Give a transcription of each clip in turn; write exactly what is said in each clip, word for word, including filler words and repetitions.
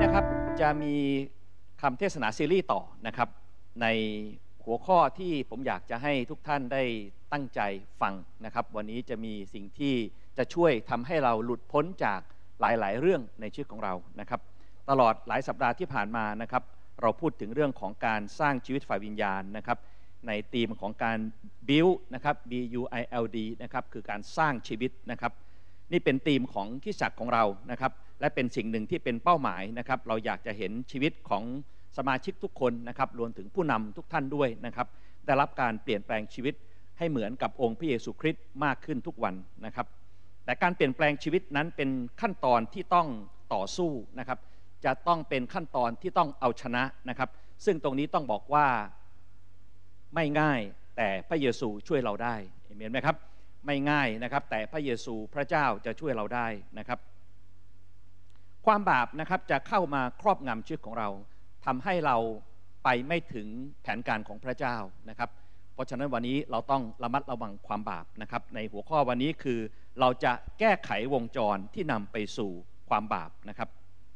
นะครับจะมีคำเทศนาซีรีส์ต่อนะครับในหัวข้อที่ผมอยากจะให้ทุกท่านได้ตั้งใจฟังนะครับวันนี้จะมีสิ่งที่จะช่วยทำให้เราหลุดพ้นจากหลายๆเรื่องในชีวิตของเรานะครับตลอดหลายสัปดาห์ที่ผ่านมานะครับเราพูดถึงเรื่องของการสร้างชีวิตฝ่ายวิญญาณนะครับในธีมของการ build นะครับ B U I L D นะครับคือการสร้างชีวิตนะครับนี่เป็นธีมของคริสตจักรของเรานะครับและเป็นสิ่งหนึ่งที่เป็นเป้าหมายนะครับเราอยากจะเห็นชีวิตของสมาชิกทุกคนนะครับรวมถึงผู้นำทุกท่านด้วยนะครับได้รับการเปลี่ยนแปลงชีวิตให้เหมือนกับองค์พระเยซูคริสต์มากขึ้นทุกวันนะครับแต่การเปลี่ยนแปลงชีวิตนั้นเป็นขั้นตอนที่ต้องต่อสู้นะครับจะต้องเป็นขั้นตอนที่ต้องเอาชนะนะครับซึ่งตรงนี้ต้องบอกว่าไม่ง่ายแต่พระเยซูช่วยเราได้เห็นไหมครับไม่ง่ายนะครับแต่พระเยซูพระเจ้าจะช่วยเราได้นะครับความบาปนะครับจะเข้ามาครอบงำชีวิตของเราทำให้เราไปไม่ถึงแผนการของพระเจ้านะครับเพราะฉะนั้นวันนี้เราต้องระมัดระวังความบาปนะครับในหัวข้อวันนี้คือเราจะแก้ไขวงจรที่นำไปสู่ความบาปนะครับ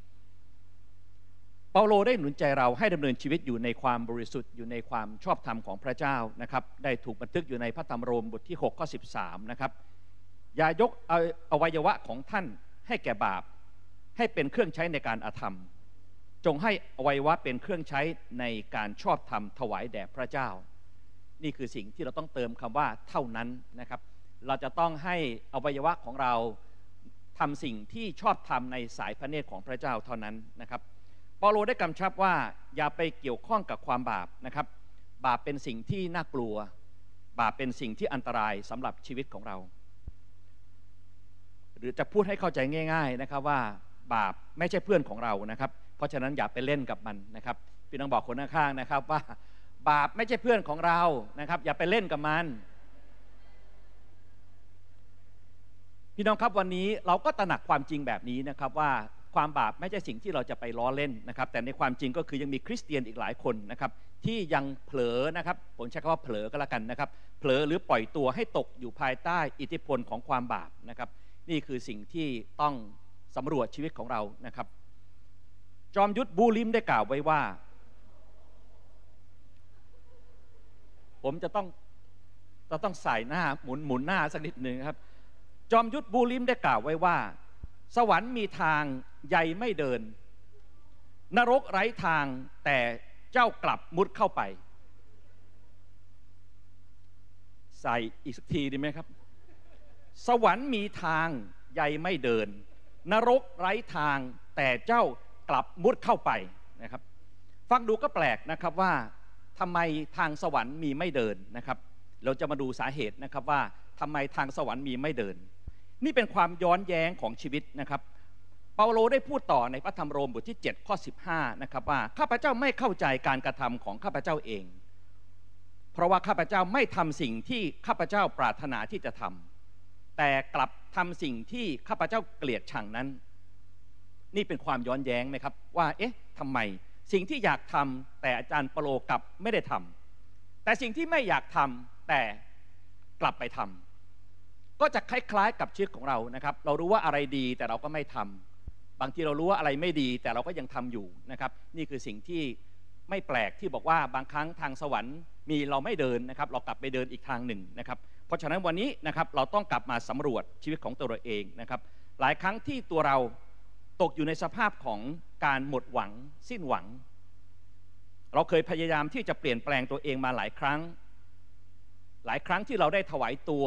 เปาโลได้หนุนใจเราให้ดำเนินชีวิตอยู่ในความบริสุทธิ์อยู่ในความชอบธรรมของพระเจ้านะครับได้ถูกบันทึกอยู่ในพระธรรมโรมบทที่หกข้อสิบสามนะครับอย่ายกอวัยวะของท่านให้แก่บาปให้เป็นเครื่องใช้ในการอาธรรมจงให้อวัยวะเป็นเครื่องใช้ในการชอบธรรมถวายแด่พระเจ้านี่คือสิ่งที่เราต้องเติมคำว่าเท่านั้นนะครับเราจะต้องให้อวัยวะของเราทำสิ่งที่ชอบธรรมในสายพระเนตรของพระเจ้าเท่านั้นนะครับเปาโลได้กำชับว่าอย่าไปเกี่ยวข้องกับความบาปนะครับบาปเป็นสิ่งที่น่ากลัวบาปเป็นสิ่งที่อันตรายสำหรับชีวิตของเราหรือจะพูดให้เข้าใจง่ายๆนะครับว่าบาปไม่ใช่เพื่อนของเรานะครับเพราะฉะนั้นอย่าไปเล่นกับมันนะครับพี่น้องบอกคนข้างๆนะครับว่าบาปไม่ใช่เพื่อนของเรานะครับอย่าไปเล่นกับมันพี่น้องครับวันนี้เราก็ตระหนักความจริงแบบนี้นะครับว่าความบาปไม่ใช่สิ่งที่เราจะไปล้อเล่นนะครับแต่ในความจริงก็คือยังมีคริสเตียนอีกหลายคนนะครับที่ยังเผลอนะครับผมใช้คำว่าเผลอก็แล้วกันนะครับเผลอหรือปล่อยตัวให้ตกอยู่ภายใต้อิทธิพลของความบาปนะครับนี่คือสิ่งที่ต้องสำรวจชีวิตของเรานะครับจอมยุทธบูลิมได้กล่าวไว้ว่าผมจะต้องจะต้องใส่หน้าหมุนหมุนหน้าสักนิดหนึ่งครับจอมยุทธบูลิมได้กล่าวไว้ว่าสวรรค์มีทางใยไม่เดินนรกไร้ทางแต่เจ้ากลับมุดเข้าไปใส่อีกสักทีดีไหมครับสวรรค์มีทางใยไม่เดินนรกไร้ทางแต่เจ้ากลับมุดเข้าไปนะครับฟังดูก็แปลกนะครับว่าทำไมทางสวรรค์มีไม่เดินนะครับเราจะมาดูสาเหตุนะครับว่าทำไมทางสวรรค์มีไม่เดินนี่เป็นความย้อนแย้งของชีวิตนะครับเปาโลได้พูดต่อในพระธรรมโรมบทที่เจ็ดข้อสิบห้านะครับว่าข้าพเจ้าไม่เข้าใจการกระทำของข้าพเจ้าเองเพราะว่าข้าพเจ้าไม่ทำสิ่งที่ข้าพเจ้าปรารถนาที่จะทำแต่กลับทำสิ่งที่ข้าพเจ้าเกลียดชังนั้นนี่เป็นความย้อนแย้งไหมครับว่าเอ๊ะทำไมสิ่งที่อยากทำแต่อาจารย์เปาโลกลับไม่ได้ทำแต่สิ่งที่ไม่อยากทำแต่กลับไปทำก็จะคล้ายๆกับชีวิตของเรานะครับเรารู้ว่าอะไรดีแต่เราก็ไม่ทำบางทีเรารู้ว่าอะไรไม่ดีแต่เราก็ยังทำอยู่นะครับนี่คือสิ่งที่ไม่แปลกที่บอกว่าบางครั้งทางสวรรค์มีเราไม่เดินนะครับเรากลับไปเดินอีกทางหนึ่งนะครับเพราะฉะนั้นวันนี้นะครับเราต้องกลับมาสำรวจชีวิตของตัวเราเองนะครับหลายครั้งที่ตัวเราตกอยู่ในสภาพของการหมดหวังสิ้นหวังเราเคยพยายามที่จะเปลี่ยนแปลงตัวเองมาหลายครั้งหลายครั้งที่เราได้ถวายตัว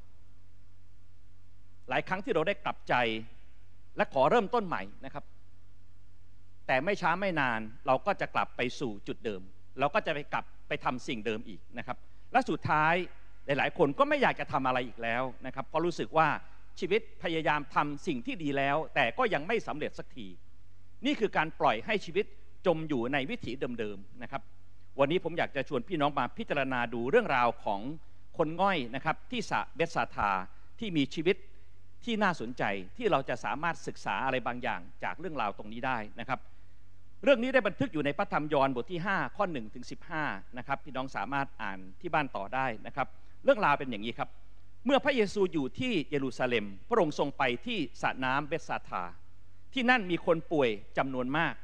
หลายครั้งที่เราได้กลับใจและขอเริ่มต้นใหม่นะครับแต่ไม่ช้าไม่นานเราก็จะกลับไปสู่จุดเดิมเราก็จะไปกลับไปทำสิ่งเดิมอีกนะครับและสุดท้ายหลายๆคนก็ไม่อยากจะทำอะไรอีกแล้วนะครับเพราะรู้สึกว่าชีวิตพยายามทำสิ่งที่ดีแล้วแต่ก็ยังไม่สำเร็จสักทีนี่คือการปล่อยให้ชีวิตจมอยู่ในวิถีเดิมๆนะครับวันนี้ผมอยากจะชวนพี่น้องมาพิจารณาดูเรื่องราวของคนง่อยนะครับที่สระเบธสาธาที่มีชีวิตที่น่าสนใจที่เราจะสามารถศึกษาอะไรบางอย่างจากเรื่องราวตรงนี้ได้นะครับเรื่องนี้ได้บันทึกอยู่ในพระธรรมยอห์นบทที่ห้าข้อหนึ่งถึงสิบห้านะครับพี่น้องสามารถอ่านที่บ้านต่อได้นะครับเรื่องราวเป็นอย่างนี้ครับเมื่อพระเยซูอยู่ที่เยรูซาเล็มพระองค์ทรงไปที่สระน้ำเบธสาธาที่นั่นมีคนป่วยจำนวนมาก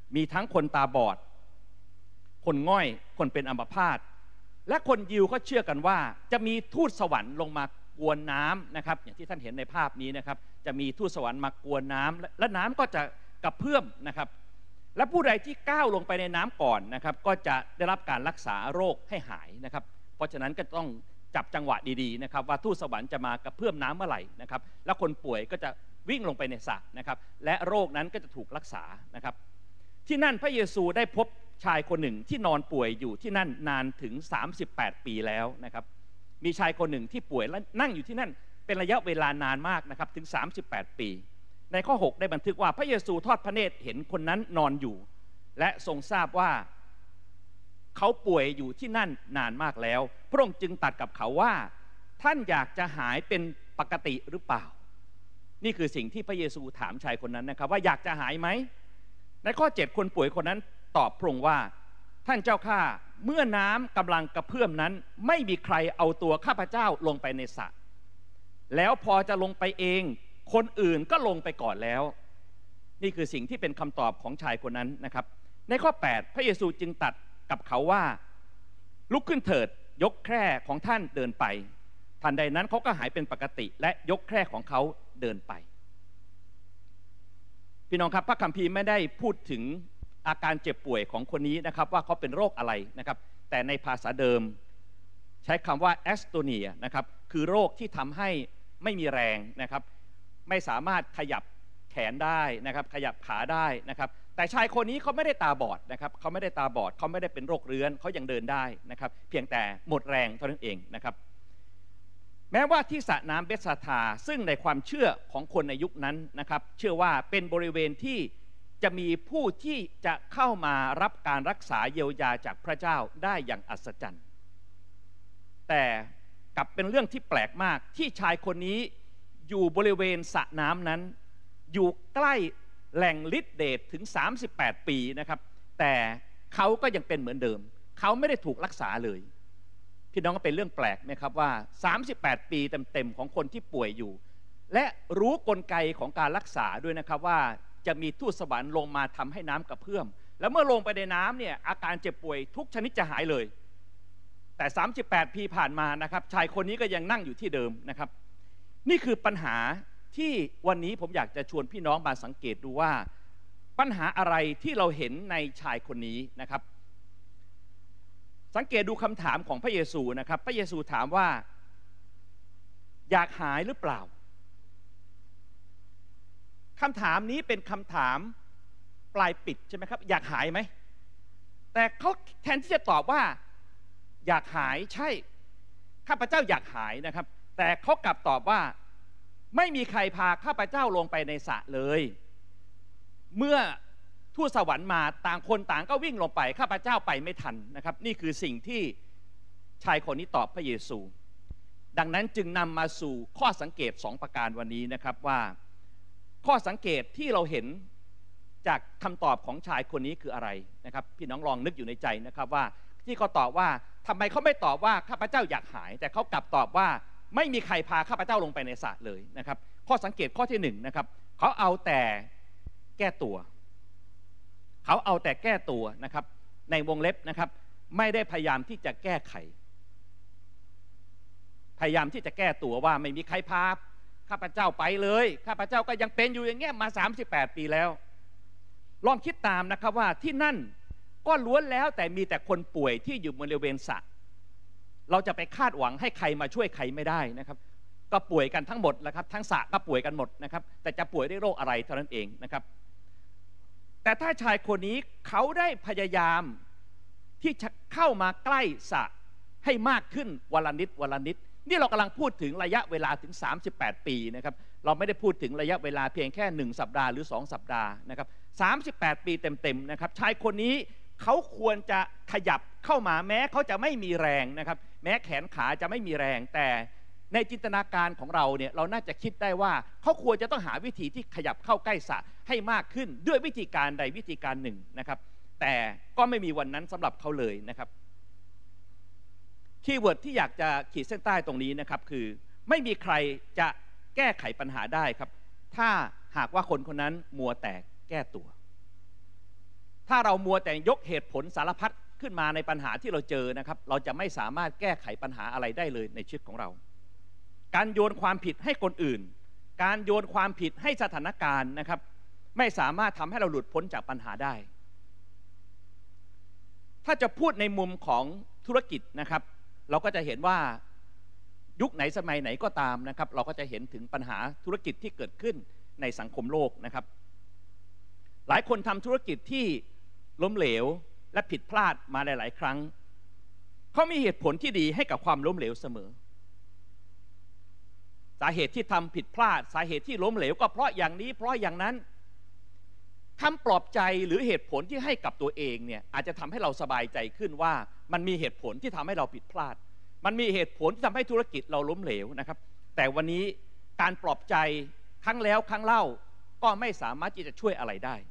มีทั้งคนตาบอดคนง่อยคนเป็นอัมพาตและคนยิวก็เชื่อกันว่าจะมีทูตสวรรค์ลงมากวนน้ำนะครับอย่างที่ท่านเห็นในภาพนี้นะครับจะมีทูตสวรรค์มากวนน้ำและน้ำก็จะกระเพื่อมนะครับและผู้ใดที่ก้าวลงไปในน้ำก่อนนะครับก็จะได้รับการรักษาโรคให้หายนะครับเพราะฉะนั้นก็ต้องจับจังหวะดีๆนะครับว่าทูตสวรรค์จะมากระเพื่อมน้ำเมื่อไหร่นะครับแล้วคนป่วยก็จะวิ่งลงไปในสระนะครับและโรคนั้นก็จะถูกรักษานะครับที่นั่นพระเยซูได้พบชายคนหนึ่งที่นอนป่วยอยู่ที่นั่นนานถึงสามสิบแปดปีแล้วนะครับมีชายคนหนึ่งที่ป่วยและนั่งอยู่ที่นั่นเป็นระยะเวลานานมากนะครับถึงสามสิบแปดปีในข้อหกได้บันทึกว่าพระเยซูทอดพระเนตรเห็นคนนั้นนอนอยู่และทรงทราบว่าเขาป่วยอยู่ที่นั่นนานมากแล้วพระองค์จึงตรัสกับเขาว่าท่านอยากจะหายเป็นปกติหรือเปล่านี่คือสิ่งที่พระเยซูถามชายคนนั้นนะครับว่าอยากจะหายไหมในข้อเจ็ดคนป่วยคนนั้นตอบพระองค์ว่าท่านเจ้าข้าเมื่อน้ำกำลังกระเพื่อมนั้นไม่มีใครเอาตัวข้าพเจ้าลงไปในสระแล้วพอจะลงไปเองคนอื่นก็ลงไปก่อนแล้วนี่คือสิ่งที่เป็นคำตอบของชายคนนั้นนะครับในข้อแปดพระเยซูจึงตรัสกับเขาว่าลุกขึ้นเถิดยกแคร่ของท่านเดินไปทันใดนั้นเขาก็หายเป็นปกติและยกแคร่ของเขาเดินไปพี่น้องครับพระคัมภีร์ไม่ได้พูดถึงอาการเจ็บป่วยของคนนี้นะครับว่าเขาเป็นโรคอะไรนะครับแต่ในภาษาเดิมใช้คำว่าแอสโตเนียนะครับคือโรคที่ทำให้ไม่มีแรงนะครับไม่สามารถขยับแขนได้นะครับขยับขาได้นะครับแต่ชายคนนี้เขาไม่ได้ตาบอดนะครับเขาไม่ได้ตาบอดเขาไม่ได้เป็นโรคเรื้อนเขายังเดินได้นะครับเพียงแต่หมดแรงเท่านั้นเองนะครับแม้ว่าที่สระน้ำเบธสดาซึ่งในความเชื่อของคนในยุคนั้นนะครับเชื่อว่าเป็นบริเวณที่จะมีผู้ที่จะเข้ามารับการรักษาเยียวยาจากพระเจ้าได้อย่างอัศจรรย์แต่กลับเป็นเรื่องที่แปลกมากที่ชายคนนี้อยู่บริเวณสระน้ำนั้นอยู่ใกล้แหล่งฤทธิ์เดชถึงสามสิบแปดปีนะครับแต่เขาก็ยังเป็นเหมือนเดิมเขาไม่ได้ถูกรักษาเลยพี่น้องก็เป็นเรื่องแปลกไหมครับว่าสามสิบแปดปีเต็มๆของคนที่ป่วยอยู่และรู้กลไกของการรักษาด้วยนะครับว่าจะมีทูตสวรรค์ลงมาทำให้น้ำกระเพื่อมแล้วเมื่อลงไปในน้ำเนี่ยอาการเจ็บป่วยทุกชนิดจะหายเลยแต่สามสิบแปดปีผ่านมานะครับชายคนนี้ก็ยังนั่งอยู่ที่เดิมนะครับนี่คือปัญหาที่วันนี้ผมอยากจะชวนพี่น้องมาสังเกตดูว่าปัญหาอะไรที่เราเห็นในชายคนนี้นะครับสังเกตดูคำถามของพระเยซูนะครับพระเยซูถามว่าอยากหายหรือเปล่าคำถามนี้เป็นคำถามปลายปิดใช่ไหมครับอยากหายไหมแต่เขาแทนที่จะตอบว่าอยากหายใช่ข้าพเจ้าอยากหายนะครับแต่เขากลับตอบว่าไม่มีใครพาข้าพเจ้าลงไปในสระเลยเมื่อทูตสวรรค์มาต่างคนต่างก็วิ่งลงไปข้าพเจ้าไปไม่ทันนะครับนี่คือสิ่งที่ชายคนนี้ตอบพระเยซูดังนั้นจึงนำมาสู่ข้อสังเกตสองประการวันนี้นะครับว่าข้อสังเกตที่เราเห็นจากคำตอบของชายคนนี้คืออะไรนะครับพี่น้องลองนึกอยู่ในใจนะครับว่าที่เขาตอบว่าทำไมเขาไม่ตอบว่าข้าพเจ้าอยากหายแต่เขากลับตอบว่าไม่มีใครพาข้าพเจ้าลงไปในสระเลยนะครับข้อสังเกตข้อที่หนึ่งนะครับเขาเอาแต่แก้ตัวเขาเอาแต่แก้ตัวนะครับในวงเล็บนะครับไม่ได้พยายามที่จะแก้ไขพยายามที่จะแก้ตัวว่าไม่มีใครพาข้าพเจ้าไปเลยข้าพเจ้าก็ยังเป็นอยู่อย่างเงี้ยมาสามสิบแปดปีแล้วลองคิดตามนะครับว่าที่นั่นก็ล้วนแล้วแต่มีแต่คนป่วยที่อยู่บริเวณสระเราจะไปคาดหวังให้ใครมาช่วยใครไม่ได้นะครับก็ป่วยกันทั้งหมดแหละครับทั้งสระก็ป่วยกันหมดนะครับแต่จะป่วยด้วยโรคอะไรเท่านั้นเองนะครับแต่ถ้าชายคนนี้เขาได้พยายามที่จะเข้ามาใกล้สระให้มากขึ้นวันละนิดวันละนิดนี่เรากำลังพูดถึงระยะเวลาถึงสามสิบแปดปีนะครับเราไม่ได้พูดถึงระยะเวลาเพียงแค่หนึ่งสัปดาห์หรือสองสัปดาห์นะครับสามสิบแปดปีเต็มๆนะครับชายคนนี้เขาควรจะขยับเข้ามาแม้เขาจะไม่มีแรงนะครับแม้แขนขาจะไม่มีแรงแต่ในจินตนาการของเราเนี่ยเราน่าจะคิดได้ว่าเขาควรจะต้องหาวิธีที่ขยับเข้าใกล้สระให้มากขึ้นด้วยวิธีการใดวิธีการหนึ่งนะครับแต่ก็ไม่มีวันนั้นสำหรับเขาเลยนะครับคีย์เวิร์ดที่อยากจะขีดเส้นใต้ตรงนี้นะครับคือไม่มีใครจะแก้ไขปัญหาได้ครับถ้าหากว่าคนคนนั้นมัวแต่แก้ตัวถ้าเรามัวแต่ยกเหตุผลสารพัดขึ้นมาในปัญหาที่เราเจอนะครับเราจะไม่สามารถแก้ไขปัญหาอะไรได้เลยในชีวิตของเราการโยนความผิดให้คนอื่นการโยนความผิดให้สถานการณ์นะครับไม่สามารถทำให้เราหลุดพ้นจากปัญหาได้ถ้าจะพูดในมุมของธุรกิจนะครับเราก็จะเห็นว่ายุคไหนสมัยไหนก็ตามนะครับเราก็จะเห็นถึงปัญหาธุรกิจที่เกิดขึ้นในสังคมโลกนะครับหลายคนทำธุรกิจที่ล้มเหลวและผิดพลาดมาหลายๆครั้งเขามีเหตุผลที่ดีให้กับความล้มเหลวเสมอสาเหตุที่ทำผิดพลาดสาเหตุที่ล้มเหลวก็เพราะอย่างนี้เพราะอย่างนั้นคำปลอบใจหรือเหตุผลที่ให้กับตัวเองเนี่ยอาจจะทำให้เราสบายใจขึ้นว่ามันมีเหตุผลที่ทำให้เราผิดพลาดมันมีเหตุผลที่ทำให้ธุรกิจเราล้มเหลวนะครับแต่วันนี้การปลอบใจครั้งแล้วครั้งเล่าก็ไม่สามารถที่จะช่วยอะไรได้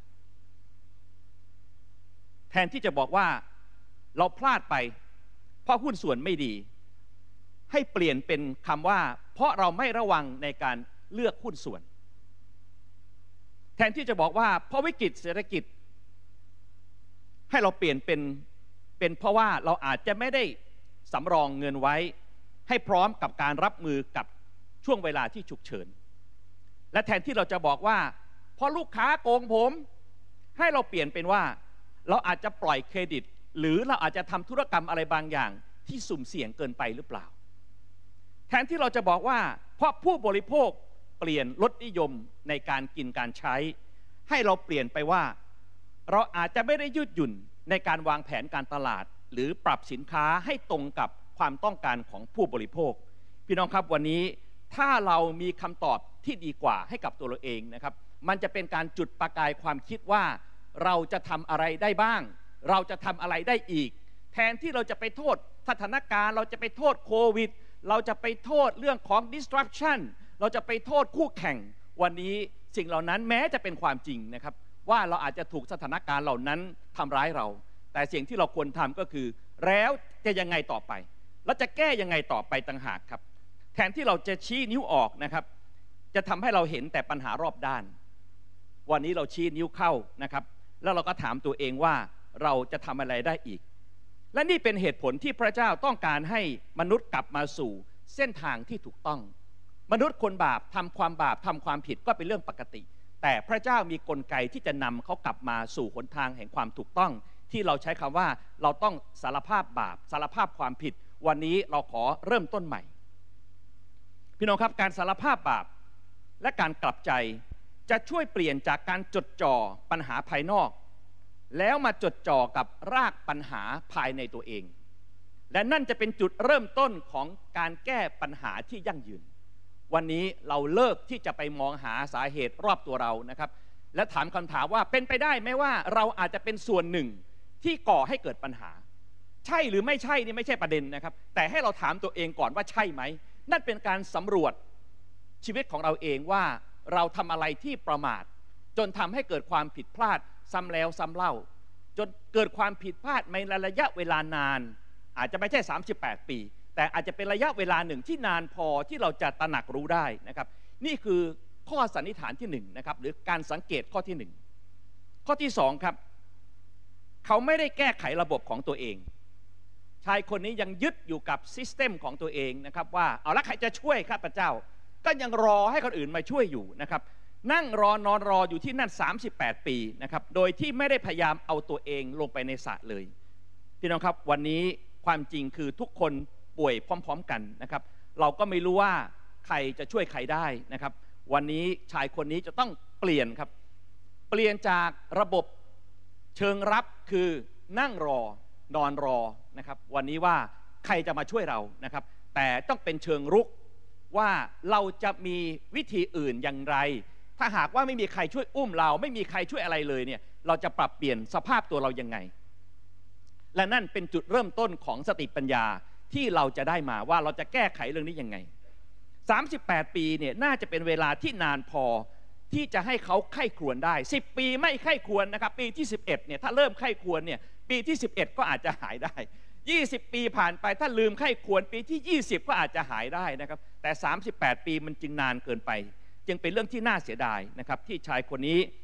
แทนที่จะบอกว่าเราพลาดไปเพราะหุ้นส่วนไม่ดีให้เปลี่ยนเป็นคำว่าเพราะเราไม่ระวังในการเลือกหุ้นส่วนแทนที่จะบอกว่าเพราะวิกฤตเศรษฐกิจให้เราเปลี่ยนเป็นเป็นเพราะว่าเราอาจจะไม่ได้สำรองเงินไว้ให้พร้อมกับการรับมือกับช่วงเวลาที่ฉุกเฉินและแทนที่เราจะบอกว่าเพราะลูกค้าโกงผมให้เราเปลี่ยนเป็นว่าเราอาจจะปล่อยเครดิตหรือเราอาจจะทำธุรกรรมอะไรบางอย่างที่สุ่มเสี่ยงเกินไปหรือเปล่าแทนที่เราจะบอกว่าเพราะผู้บริโภคเปลี่ยนรสนิยมในการกินการใช้ให้เราเปลี่ยนไปว่าเราอาจจะไม่ได้ยืดหยุ่นในการวางแผนการตลาดหรือปรับสินค้าให้ตรงกับความต้องการของผู้บริโภคพี่น้องครับวันนี้ถ้าเรามีคำตอบที่ดีกว่าให้กับตัวเราเองนะครับมันจะเป็นการจุดประกายความคิดว่าเราจะทำอะไรได้บ้างเราจะทำอะไรได้อีกแทนที่เราจะไปโทษสถานการณ์เราจะไปโทษโควิดเราจะไปโทษเรื่องของ disruption เราจะไปโทษคู่แข่งวันนี้สิ่งเหล่านั้นแม้จะเป็นความจริงนะครับว่าเราอาจจะถูกสถานการณ์เหล่านั้นทำร้ายเราแต่สิ่งที่เราควรทำก็คือแล้วจะยังไงต่อไปเราจะแก้ยังไงต่อไปต่างหากครับแทนที่เราจะชี้นิ้วออกนะครับจะทำให้เราเห็นแต่ปัญหารอบด้านวันนี้เราชี้นิ้วเข้านะครับแล้วเราก็ถามตัวเองว่าเราจะทำอะไรได้อีกและนี่เป็นเหตุผลที่พระเจ้าต้องการให้มนุษย์กลับมาสู่เส้นทางที่ถูกต้องมนุษย์คนบาปทำความบาปทำความผิดก็เป็นเรื่องปกติแต่พระเจ้ามีกลไกที่จะนำเขากลับมาสู่หนทางแห่งความถูกต้องที่เราใช้คำว่าเราต้องสารภาพบาปสารภาพความผิดวันนี้เราขอเริ่มต้นใหม่พี่น้องครับการสารภาพบาปและการกลับใจจะช่วยเปลี่ยนจากการจดจ่อปัญหาภายนอกแล้วมาจดจ่อกับรากปัญหาภายในตัวเองและนั่นจะเป็นจุดเริ่มต้นของการแก้ปัญหาที่ยั่งยืนวันนี้เราเลิกที่จะไปมองหาสาเหตุรอบตัวเรานะครับและถามคำถามว่าเป็นไปได้ไหมว่าเราอาจจะเป็นส่วนหนึ่งที่ก่อให้เกิดปัญหาใช่หรือไม่ใช่นี่ไม่ใช่ประเด็นนะครับแต่ให้เราถามตัวเองก่อนว่าใช่ไหมนั่นเป็นการสำรวจชีวิตของเราเองว่าเราทำอะไรที่ประมาทจนทำให้เกิดความผิดพลาดซ้ำแล้วซ้ำเล่าจนเกิดความผิดพลาดในระยะเวลานานอาจจะไม่ใช่สามสิบแปดปีแต่อาจจะเป็นระยะเวลาหนึ่งที่นานพอที่เราจะตระหนักรู้ได้นะครับนี่คือข้อสันนิษฐานที่หนึ่งนะครับหรือการสังเกตข้อที่หนึ่งข้อที่สองครับเขาไม่ได้แก้ไขระบบของตัวเองชายคนนี้ยังยึดอยู่กับซิสเต็มของตัวเองนะครับว่าเอาละใครจะช่วยข้าพเจ้าก็ยังรอให้คนอื่นมาช่วยอยู่นะครับนั่งรอนอนรออยู่ที่นั่นสามสิบแปดปีนะครับโดยที่ไม่ได้พยายามเอาตัวเองลงไปในสระเลยพี่น้องครับวันนี้ความจริงคือทุกคนป่วยพร้อมๆกันนะครับเราก็ไม่รู้ว่าใครจะช่วยใครได้นะครับวันนี้ชายคนนี้จะต้องเปลี่ยนครับเปลี่ยนจากระบบเชิงรับคือนั่งรอนอนรอนะครับวันนี้ว่าใครจะมาช่วยเรานะครับแต่ต้องเป็นเชิงรุกว่าเราจะมีวิธีอื่นอย่างไรถ้าหากว่าไม่มีใครช่วยอุ้มเราไม่มีใครช่วยอะไรเลยเนี่ยเราจะปรับเปลี่ยนสภาพตัวเรายังไงและนั่นเป็นจุดเริ่มต้นของสติปัญญาที่เราจะได้มาว่าเราจะแก้ไขเรื่องนี้ยังไงสามสิบแปดปีเนี่ยน่าจะเป็นเวลาที่นานพอที่จะให้เขาไข้ครวญได้สิบปีไม่ไข้ครวญนะครับปีที่สิบเอ็ดเนี่ยถ้าเริ่มไข้ครวญเนี่ยปีที่สิบเอ็ดก็อาจจะหายได้ยี่สิบปีผ่านไปถ้าลืมไข้ครวญปีที่ยี่สิบก็อาจจะหายได้นะครับแต่สามสิบแปดปีมันจึงนานเกินไปจึงเป็นเรื่องที่น่าเสียดายนะครับที่ชายคนนี้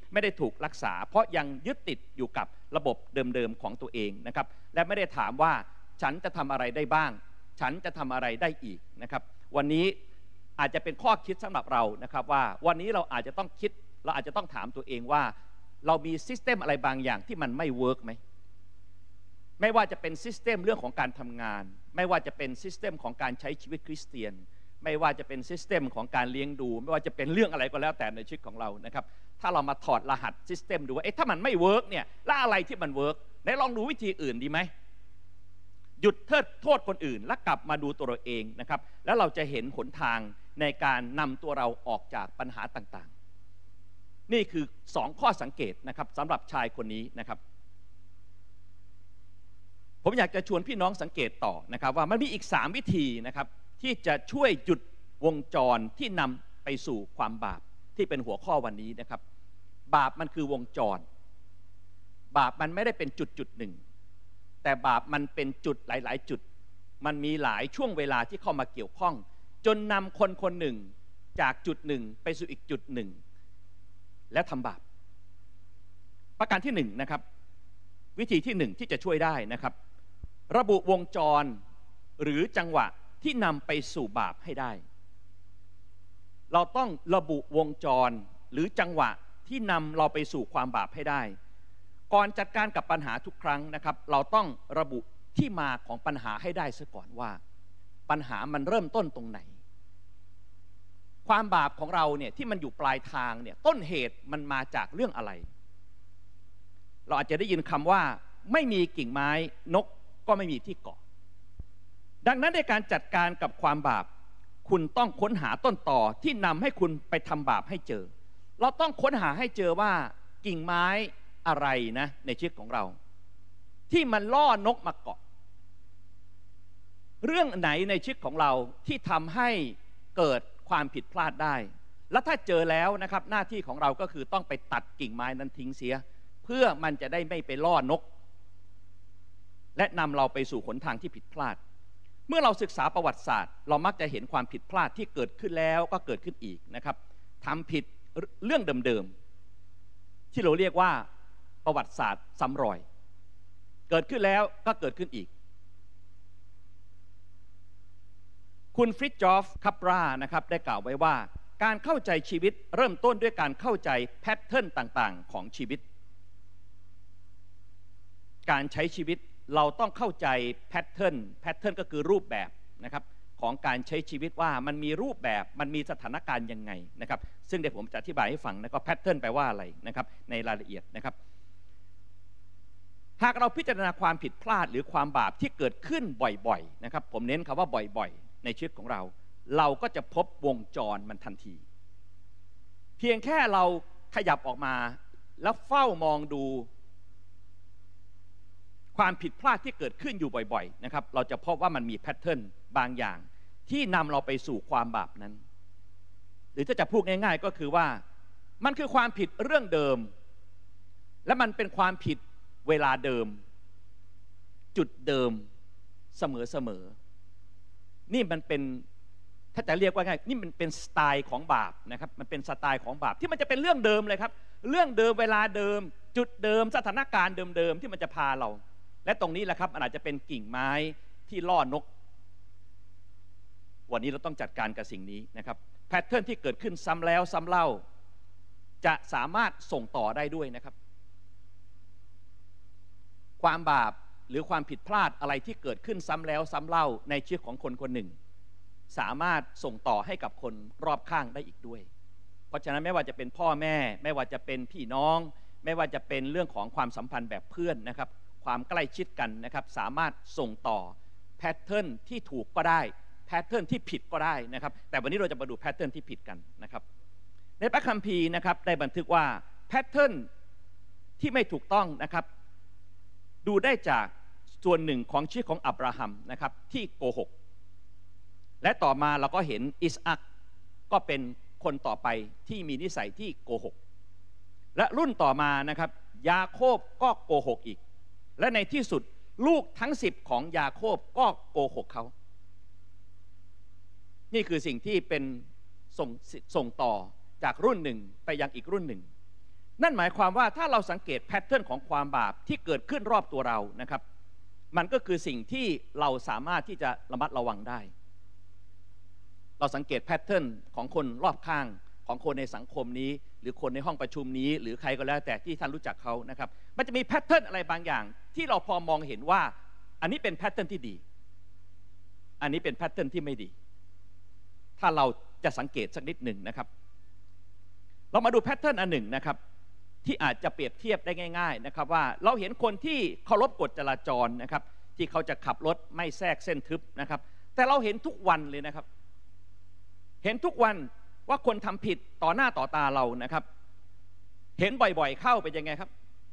ไม่ได้ถูกรักษาเพราะยังยึดติดอยู่กับระบบเดิมๆของตัวเองนะครับและไม่ได้ถามว่าฉันจะทำอะไรได้บ้างฉันจะทำอะไรได้อีกนะครับวันนี้อาจจะเป็นข้อคิดสำหรับเรานะครับว่าวันนี้เราอาจจะต้องคิดเราอาจจะต้องถามตัวเองว่าเรามีซิสเต็มอะไรบางอย่างที่มันไม่เวิร์กไหมไม่ว่าจะเป็นซิสเต็มเรื่องของการทำงานไม่ว่าจะเป็นซิสเต็มของการใช้ชีวิตคริสเตียนไม่ว่าจะเป็นซิสเต็มของการเลี้ยงดูไม่ว่าจะเป็นเรื่องอะไรก็แล้วแต่ในชีวิตของเรานะครับถ้าเรามาถอดรหัสซิสเต็มดูว่าเอ๊ะถ้ามันไม่เวิร์กเนี่ยแล้วอะไรที่มันเวิร์กไหนลองดูวิธีอื่นดีไหมหยุดเทิดโทษคนอื่นและกลับมาดูตัวเราเองนะครับแล้วเราจะเห็นหนทางในการนำตัวเราออกจากปัญหาต่างๆนี่คือสองข้อสังเกตนะครับสำหรับชายคนนี้นะครับผมอยากจะชวนพี่น้องสังเกตต่อนะครับว่ามันมีอีกสามวิธีนะครับที่จะช่วยหยุดวงจรที่นำไปสู่ความบาปที่เป็นหัวข้อวันนี้นะครับบาปมันคือวงจรบาปมันไม่ได้เป็นจุดจุดหนึ่งแต่บาปมันเป็นจุดหลายๆจุดมันมีหลายช่วงเวลาที่เข้ามาเกี่ยวข้องจนนำคนคนหนึ่งจากจุดหนึ่งไปสู่อีกจุดหนึ่งและทำบาปประการที่หนึ่งนะครับวิธีที่หนึ่งที่จะช่วยได้นะครับระบุวงจรหรือจังหวะที่นำไปสู่บาปให้ได้เราต้องระบุวงจรหรือจังหวะที่นำเราไปสู่ความบาปให้ได้ก่อนจัดการกับปัญหาทุกครั้งนะครับเราต้องระบุที่มาของปัญหาให้ได้ซะก่อนว่าปัญหามันเริ่มต้นตรงไหนความบาปของเราเนี่ยที่มันอยู่ปลายทางเนี่ยต้นเหตุมันมาจากเรื่องอะไรเราอาจจะได้ยินคำว่าไม่มีกิ่งไม้นกก็ไม่มีที่เกาะดังนั้นในการจัดการกับความบาปคุณต้องค้นหาต้นต่อที่นำให้คุณไปทำบาปให้เจอเราต้องค้นหาให้เจอว่ากิ่งไม้อะไรนะในชีวิตของเราที่มันล่อนกมาเกาะเรื่องไหนในชีวิตของเราที่ทำให้เกิดความผิดพลาดได้และถ้าเจอแล้วนะครับหน้าที่ของเราก็คือต้องไปตัดกิ่งไม้นั้นทิ้งเสียเพื่อมันจะได้ไม่ไปล่อนกและนำเราไปสู่หนทางที่ผิดพลาดเมื่อเราศึกษาประวัติศาสตร์เรามักจะเห็นความผิดพลาดที่เกิดขึ้นแล้วก็เกิดขึ้นอีกนะครับทำผิดเรื่องเดิมๆที่เราเรียกว่าประวัติศาสตร์ซ้ำรอยเกิดขึ้นแล้วก็เกิดขึ้นอีกคุณฟริตจอฟคัปรานะครับได้กล่าวไว้ว่าการเข้าใจชีวิตเริ่มต้นด้วยการเข้าใจแพทเทิร์นต่างๆของชีวิตการใช้ชีวิตเราต้องเข้าใจแพทเทิร์นแพทเทิร์นก็คือรูปแบบนะครับของการใช้ชีวิตว่ามันมีรูปแบบมันมีสถานการณ์ยังไงนะครับซึ่งเดี๋ยวผมจะอธิบายให้ฟังนะก็แพทเทิร์นแปลว่าอะไรนะครับในรายละเอียดนะครับหากเราพิจารณาความผิดพลาดหรือความบาปที่เกิดขึ้นบ่อยๆนะครับผมเน้นคำว่าบ่อยๆในชีวิตของเราเราก็จะพบวงจรมันทันทีเพียงแค่เราขยับออกมาแล้วเฝ้ามองดูความผิดพลาดที่เกิดขึ้นอยู่บ่อยๆนะครับเราจะพบว่ามันมีแพทเทิร์นบางอย่างที่นำเราไปสู่ความบาปนั้นหรือถ้าจะพูดง่ายๆก็คือว่ามันคือความผิดเรื่องเดิมและมันเป็นความผิดเวลาเดิมจุดเดิมเสมอๆนี่มันเป็นถ้าจะเรียกว่าไงนี่มันเป็นสไตล์ของบาปนะครับมันเป็นสไตล์ของบาปที่มันจะเป็นเรื่องเดิมเลยครับเรื่องเดิมเวลาเดิมจุดเดิมสถานการณ์เดิมๆที่มันจะพาเราและตรงนี้แหละครับมันอาจจะเป็นกิ่งไม้ที่ล่อนกวันนี้เราต้องจัดการกับสิ่งนี้นะครับแพทเทิร์นที่เกิดขึ้นซ้ำแล้วซ้ำเล่าจะสามารถส่งต่อได้ด้วยนะครับความบาปหรือความผิดพลาดอะไรที่เกิดขึ้นซ้ำแล้วซ้ำเล่าในชีวิตของคนคนหนึ่งสามารถส่งต่อให้กับคนรอบข้างได้อีกด้วยเพราะฉะนั้นไม่ว่าจะเป็นพ่อแม่ไม่ว่าจะเป็นพี่น้องไม่ว่าจะเป็นเรื่องของความสัมพันธ์แบบเพื่อนนะครับความใกล้ชิดกันนะครับสามารถส่งต่อแพทเทิร์นที่ถูกก็ได้แพทเทิร์นที่ผิดก็ได้นะครับแต่วันนี้เราจะมาดูแพทเทิร์นที่ผิดกันนะครับในพระคัมภีร์นะครับได้บันทึกว่าแพทเทิร์นที่ไม่ถูกต้องนะครับดูได้จากส่วนหนึ่งของชีวิตของอับราฮัมนะครับที่โกหกและต่อมาเราก็เห็นอิสอัคก็เป็นคนต่อไปที่มีนิสัยที่โกหกและรุ่นต่อมานะครับยาโคบก็โกหกอีกและในที่สุดลูกทั้งสิบของยาโคบก็โกหกเขานี่คือสิ่งที่เป็นส่งส่งต่อจากรุ่นหนึ่งไปยังอีกรุ่นหนึ่งนั่นหมายความว่าถ้าเราสังเกตแพทเทิร์นของความบาปที่เกิดขึ้นรอบตัวเรานะครับมันก็คือสิ่งที่เราสามารถที่จะระมัดระวังได้เราสังเกตแพทเทิร์นของคนรอบข้างของคนในสังคมนี้หรือคนในห้องประชุมนี้หรือใครก็แล้วแต่ที่ท่านรู้จักเขานะครับมันจะมีแพทเทิร์นอะไรบางอย่างที่เราพอมองเห็นว่าอันนี้เป็นแพทเทิร์นที่ดีอันนี้เป็นแพทเทิร์นที่ไม่ดีถ้าเราจะสังเกตสักนิดหนึ่งนะครับเรามาดูแพทเทิร์นอันหนึ่งนะครับที่อาจจะเปรียบเทียบได้ง่ายๆนะครับว่าเราเห็นคนที่เคารพกฎจราจรนะครับที่เขาจะขับรถไม่แทรกเส้นทึบนะครับแต่เราเห็นทุกวันเลยนะครับเห็นทุกวันว่าคนทำผิดต่อหน้าต่อตาเรานะครับเห็นบ่อยๆเข้าเป็นยังไงครับ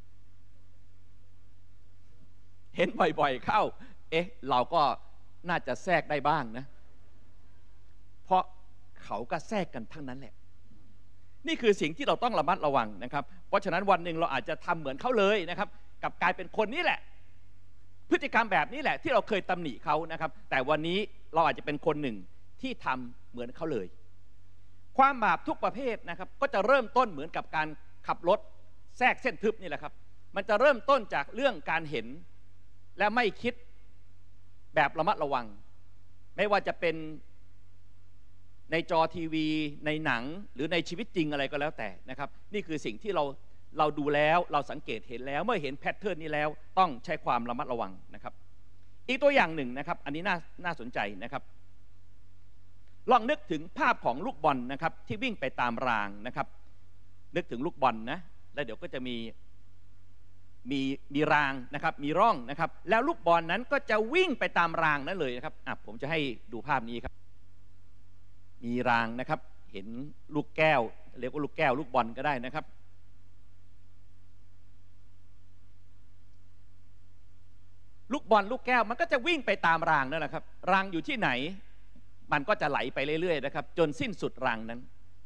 เห็นบ่อยๆเข้าเอ๊ะเราก็น่าจะแทรกได้บ้างนะเพราะเขาก็แทรกกันทั้งนั้นแหละนี่คือสิ่งที่เราต้องระมัดระวังนะครับเพราะฉะนั้นวันหนึ่งเราอาจจะทำเหมือนเขาเลยนะครับกับกลายเป็นคนนี้แหละพฤติกรรมแบบนี้แหละที่เราเคยตำหนิเขานะครับแต่วันนี้เราอาจจะเป็นคนหนึ่งที่ทำเหมือนเขาเลยความบาปทุกประเภทนะครับก็จะเริ่มต้นเหมือนกับการขับรถแทรกเส้นทึบนี่แหละครับมันจะเริ่มต้นจากเรื่องการเห็นและไม่คิดแบบระมัดระวังไม่ว่าจะเป็นในจอทีวีในหนังหรือในชีวิตจริงอะไรก็แล้วแต่นะครับนี่คือสิ่งที่เราเราดูแล้วเราสังเกตเห็นแล้วเมื่อเห็นแพทเทิร์นนี้แล้วต้องใช้ความระมัดระวังนะครับอีกตัวอย่างหนึ่งนะครับอันนี้น่าน่าสนใจนะครับลองนึกถึงภาพของลูกบอลนะครับที่วิ่งไปตามรางนะครับนึกถึงลูกบอลนะแล้วเดี๋ยวก็จะมีมีมีรางนะครับมีร่องนะครับแล้วลูกบอลนั้นก็จะวิ่งไปตามรางนั้นเลยนะครับอ่ะผมจะให้ดูภาพนี้ครับมีรางนะครับเห็นลูกแก้วเรียกว่าลูกแก้วลูกบอลก็ได้นะครับลูกบอลลูกแก้วมันก็จะวิ่งไปตามรางนั่นแหละครับรางอยู่ที่ไหนมันก็จะไหลไปเรื่อยๆนะครับจนสิ้นสุดรางนั้น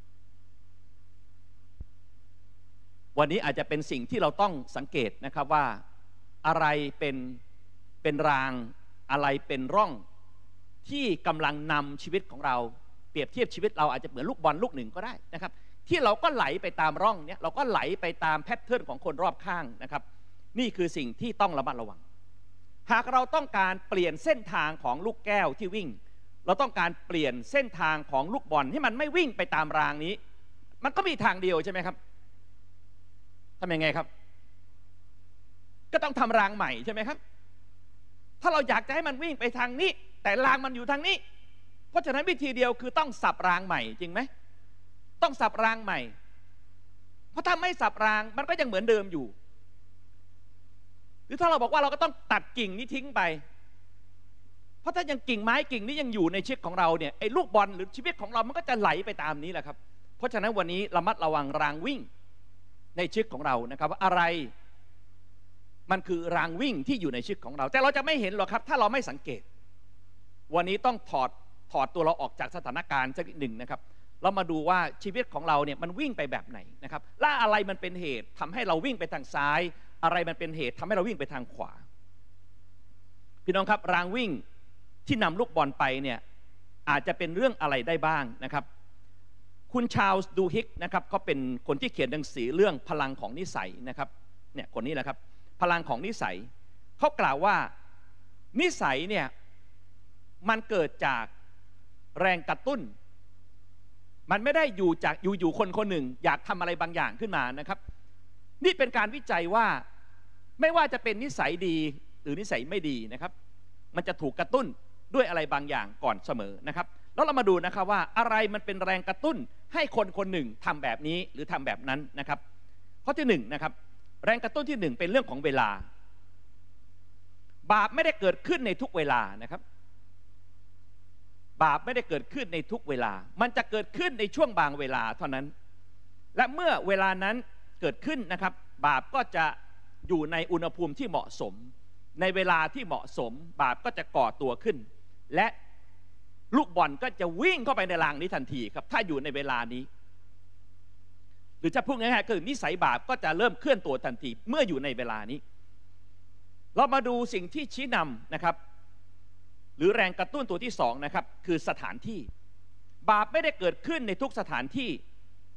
วันนี้อาจจะเป็นสิ่งที่เราต้องสังเกตนะครับว่าอะไรเป็นเป็นรางอะไรเป็นร่องที่กำลังนำชีวิตของเราเปรียบเทียบชีวิตเราอาจจะเหมือนลูกบอลลูกหนึ่งก็ได้นะครับที่เราก็ไหลไปตามร่องเนี้ยเราก็ไหลไปตามแพทเทิร์นของคนรอบข้างนะครับนี่คือสิ่งที่ต้องระมัดระวังหากเราต้องการเปลี่ยนเส้นทางของลูกแก้วที่วิ่งเราต้องการเปลี่ยนเส้นทางของลูกบอลให้มันไม่วิ่งไปตามรางนี้มันก็มีทางเดียวใช่ไหมครับทำยังไงครับก็ต้องทำรางใหม่ใช่ไหมครับถ้าเราอยากจะให้มันวิ่งไปทางนี้แต่รางมันอยู่ทางนี้เพราะฉะนั้นวิธีเดียวคือต้องสับรางใหม่จริงไหมต้องสับรางใหม่เพราะถ้าไม่สับรางมันก็ยังเหมือนเดิมอยู่หรือถ้าเราบอกว่าเราก็ต้องตัดกิ่งนี้ทิ้งไปเพราะถ้ายังกิ่งไม้กิ่งนี้ยังอยู่ในชีวิตของเราเนี่ยไอ้ลูกบอลหรือชีวิตของเรามันก็จะไหลไปตามนี้แหละครับเพราะฉะนั้นวันนี้ระมัดระวังรางวิ่งในชีวิตของเรานะครับว่าอะไรมันคือรางวิ่งที่อยู่ในชีวิตของเราแต่เราจะไม่เห็นหรอกครับถ้าเราไม่สังเกตวันนี้ต้องถอดถอดตัวเราออกจากสถานการณ์สักนิดหนึ่งนะครับเรามาดูว่าชีวิตของเราเนี่ยมันวิ่งไปแบบไหนนะครับและอะไรมันเป็นเหตุทำให้เราวิ่งไปทางซ้ายอะไรมันเป็นเหตุทำให้เราวิ่งไปทางขวาพี่น้องครับรางวิ่งที่นำลูกบอลไปเนี่ยอาจจะเป็นเรื่องอะไรได้บ้างนะครับคุณชาร์ลส์ดูฮิกนะครับเขาเป็นคนที่เขียนหนังสือเรื่องพลังของนิสัยนะครับเนี่ยคนนี้แหละครับพลังของนิสัยเขากล่าวว่านิสัยเนี่ยมันเกิดจากแรงกระตุ้นมันไม่ได้อยู่จากอยู่ๆคนคนหนึ่งอยากทำอะไรบางอย่างขึ้นมานะครับนี่เป็นการวิจัยว่าไม่ว่าจะเป็นนิสัยดีหรือนิสัยไม่ดีนะครับมันจะถูกกระตุ้นด้วยอะไรบางอย่างก่อนเสมอนะครับแล้วเรามาดูนะครับว่าอะไรมันเป็นแรงกระตุ้นให้คนคนหนึ่งทำแบบนี้หรือทำแบบนั้นนะครับข้อที่หนึ่งนะครับแรงกระตุ้นที่หนึ่งเป็นเรื่องของเวลาบาปไม่ได้เกิดขึ้นในทุกเวลานะครับบาปไม่ได้เกิดขึ้นในทุกเวลามันจะเกิดขึ้นในช่วงบางเวลาเท่านั้นและเมื่อเวลานั้นเกิดขึ้นนะครับบาปก็จะอยู่ในอุณหภูมิที่เหมาะสมในเวลาที่เหมาะสมบาปก็จะก่อตัวขึ้นและลูกบอลก็จะวิ่งเข้าไปในรางนี้ทันทีครับถ้าอยู่ในเวลานี้หรือจะพูดง่ายๆคือนิสัยบาปก็จะเริ่มเคลื่อนตัวทันทีเมื่ออยู่ในเวลานี้เรามาดูสิ่งที่ชี้นำนะครับหรือแรงกระตุ้นตัวที่สองนะครับคือสถานที่บาปไม่ได้เกิดขึ้นในทุกสถานที่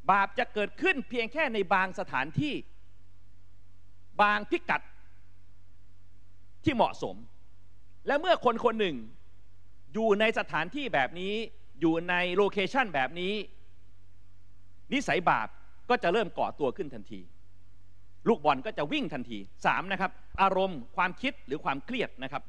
บาปจะเกิดขึ้นเพียงแค่ในบางสถานที่บางพิกัดที่เหมาะสมและเมื่อคนคนหนึ่งอยู่ในสถานที่แบบนี้อยู่ในโลเคชันแบบนี้นิสัยบาปก็จะเริ่มก่อตัวขึ้นทันทีลูกบอลก็จะวิ่งทันทีสามนะครับอารมณ์ความคิดหรือความเครียดนะครับ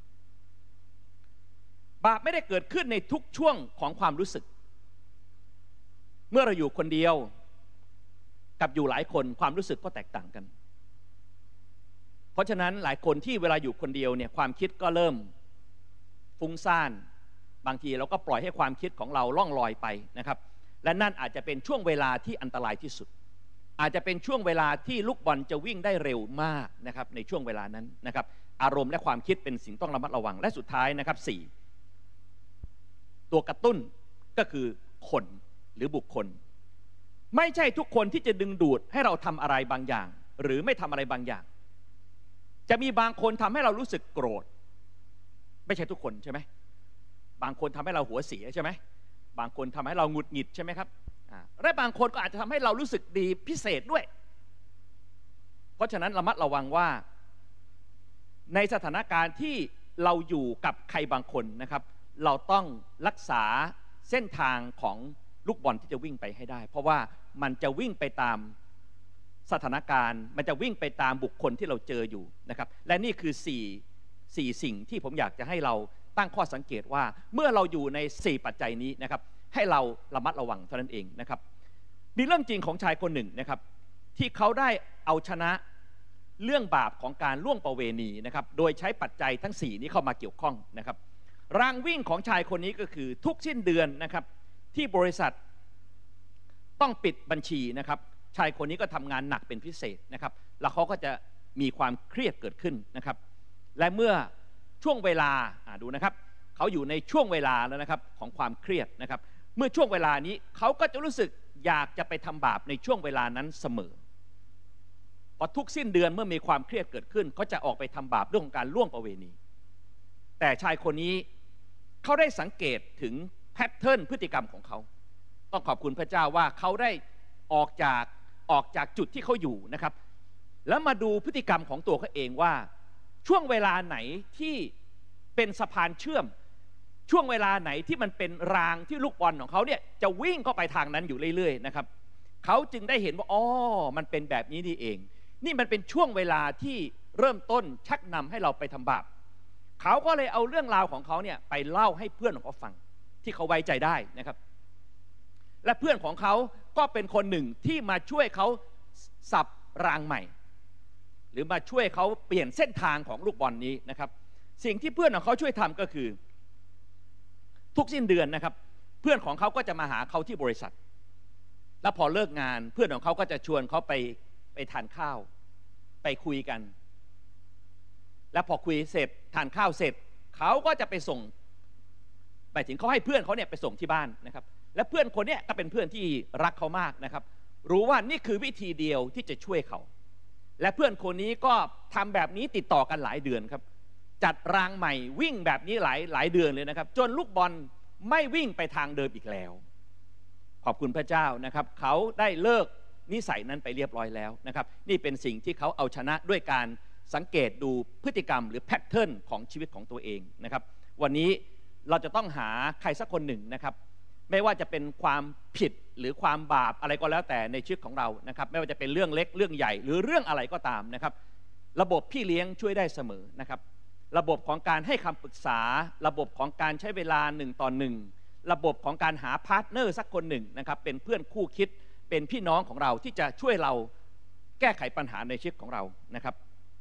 บาปไม่ได้เกิดขึ้นในทุกช่วงของความรู้สึกเมื่อเราอยู่คนเดียวกับอยู่หลายคนความรู้สึกก็แตกต่างกันเพราะฉะนั้นหลายคนที่เวลาอยู่คนเดียวเนี่ยความคิดก็เริ่มฟุ้งซ่านบางทีเราก็ปล่อยให้ความคิดของเราล่องลอยไปนะครับและนั่นอาจจะเป็นช่วงเวลาที่อันตรายที่สุดอาจจะเป็นช่วงเวลาที่ลูกบอลจะวิ่งได้เร็วมากนะครับในช่วงเวลานั้นนะครับอารมณ์และความคิดเป็นสิ่งต้องระมัดระวังและสุดท้ายนะครับสี่ตัวกระตุ้นก็คือคนหรือบุคคลไม่ใช่ทุกคนที่จะดึงดูดให้เราทำอะไรบางอย่างหรือไม่ทำอะไรบางอย่างจะมีบางคนทำให้เรารู้สึกโกรธไม่ใช่ทุกคนใช่ไหมบางคนทำให้เราหัวเสียใช่ไหมบางคนทำให้เราหงุดหงิดใช่ไหมครับและบางคนก็อาจจะทำให้เรารู้สึกดีพิเศษด้วยเพราะฉะนั้นระมัดระวังว่าในสถานการณ์ที่เราอยู่กับใครบางคนนะครับเราต้องรักษาเส้นทางของลูกบอลที่จะวิ่งไปให้ได้เพราะว่ามันจะวิ่งไปตามสถานการณ์มันจะวิ่งไปตามบุคคลที่เราเจออยู่นะครับและนี่คือสี่สี่สิ่งที่ผมอยากจะให้เราตั้งข้อสังเกตว่าเมื่อเราอยู่ในสี่ปัจจัยนี้นะครับให้เราระมัดระวังเท่านั้นเองนะครับมีเรื่องจริงของชายคนหนึ่งนะครับที่เขาได้เอาชนะเรื่องบาปของการล่วงประเวณีนะครับโดยใช้ปัจจัยทั้งสี่นี้เข้ามาเกี่ยวข้องนะครับรางวิ่งของชายคนนี้ก็คือทุกสิ้นเดือนนะครับที่บริษัทต้องปิดบัญชีนะครับชายคนนี้ก็ทำงานหนักเป็นพิเศษนะครับแล้วเขาก็จะมีความเครียดเกิดขึ้นนะครับและเมื่อช่วงเวลาดูนะครับเขาอยู่ในช่วงเวลาแล้วนะครับของความเครียดนะครับเมื่อช่วงเวลานี้เขาก็จะรู้สึกอยากจะไปทำบาปในช่วงเวลานั้นเสมอพอทุกสิ้นเดือนเมื่อมีความเครียดเกิดขึ้นเขาจะออกไปทำบาปเรื่องของการล่วงประเวณีแต่ชายคนนี้เขาได้สังเกตถึงแพทเทิร์นพฤติกรรมของเขาต้องขอบคุณพระเจ้าว่าเขาได้ออกจากออกจากจุดที่เขาอยู่นะครับแล้วมาดูพฤติกรรมของตัวเขาเองว่าช่วงเวลาไหนที่เป็นสะพานเชื่อมช่วงเวลาไหนที่มันเป็นรางที่ลูกบอลของเขาเนี่ยจะวิ่งเข้าไปทางนั้นอยู่เรื่อยๆนะครับเขาจึงได้เห็นว่าอ๋อมันเป็นแบบนี้นี่เองนี่มันเป็นช่วงเวลาที่เริ่มต้นชักนำให้เราไปทำบาปเขาก็เลยเอาเรื่องราวของเขาเนี่ยไปเล่าให้เพื่อนของเขาฟังที่เขาไว้ใจได้นะครับและเพื่อนของเขาก็เป็นคนหนึ่งที่มาช่วยเขาสับรางใหม่หรือมาช่วยเขาเปลี่ยนเส้นทางของลูกบอลนี้นะครับสิ่งที่เพื่อนของเขาช่วยทำก็คือทุกสิ้นเดือนนะครับเพื่อนของเขาก็จะมาหาเขาที่บริษัทแล้วพอเลิกงานเพื่อนของเขาก็จะชวนเขาไปไปทานข้าวไปคุยกันแล้วพอคุยเสร็จทานข้าวเสร็จเขาก็จะไปส่งไปถึงเขาให้เพื่อนเขาเนี่ยไปส่งที่บ้านนะครับและเพื่อนคนนี้ก็เป็นเพื่อนที่รักเขามากนะครับรู้ว่านี่คือวิธีเดียวที่จะช่วยเขาและเพื่อนคนนี้ก็ทำแบบนี้ติดต่อกันหลายเดือนครับจัดรางใหม่วิ่งแบบนี้หลายหลายเดือนเลยนะครับจนลูกบอลไม่วิ่งไปทางเดิมอีกแล้วขอบคุณพระเจ้านะครับเขาได้เลิกนิสัยนั้นไปเรียบร้อยแล้วนะครับนี่เป็นสิ่งที่เขาเอาชนะด้วยการสังเกตดูพฤติกรรมหรือแพทเทิร์นของชีวิตของตัวเองนะครับวันนี้เราจะต้องหาใครสักคนหนึ่งนะครับไม่ว่าจะเป็นความผิดหรือความบาปอะไรก็แล้วแต่ในชีวิตของเรานะครับไม่ว่าจะเป็นเรื่องเล็กเรื่องใหญ่หรือเรื่องอะไรก็ตามนะครับระบบพี่เลี้ยงช่วยได้เสมอนะครับระบบของการให้คำปรึกษาระบบของการใช้เวลาหนึ่งต่อหนึ่งระบบของการหาพาร์ทเนอร์สักคนหนึ่งนะครับเป็นเพื่อนคู่คิดเป็นพี่น้องของเราที่จะช่วยเราแก้ไขปัญหาในชีวิตของเรานะครับ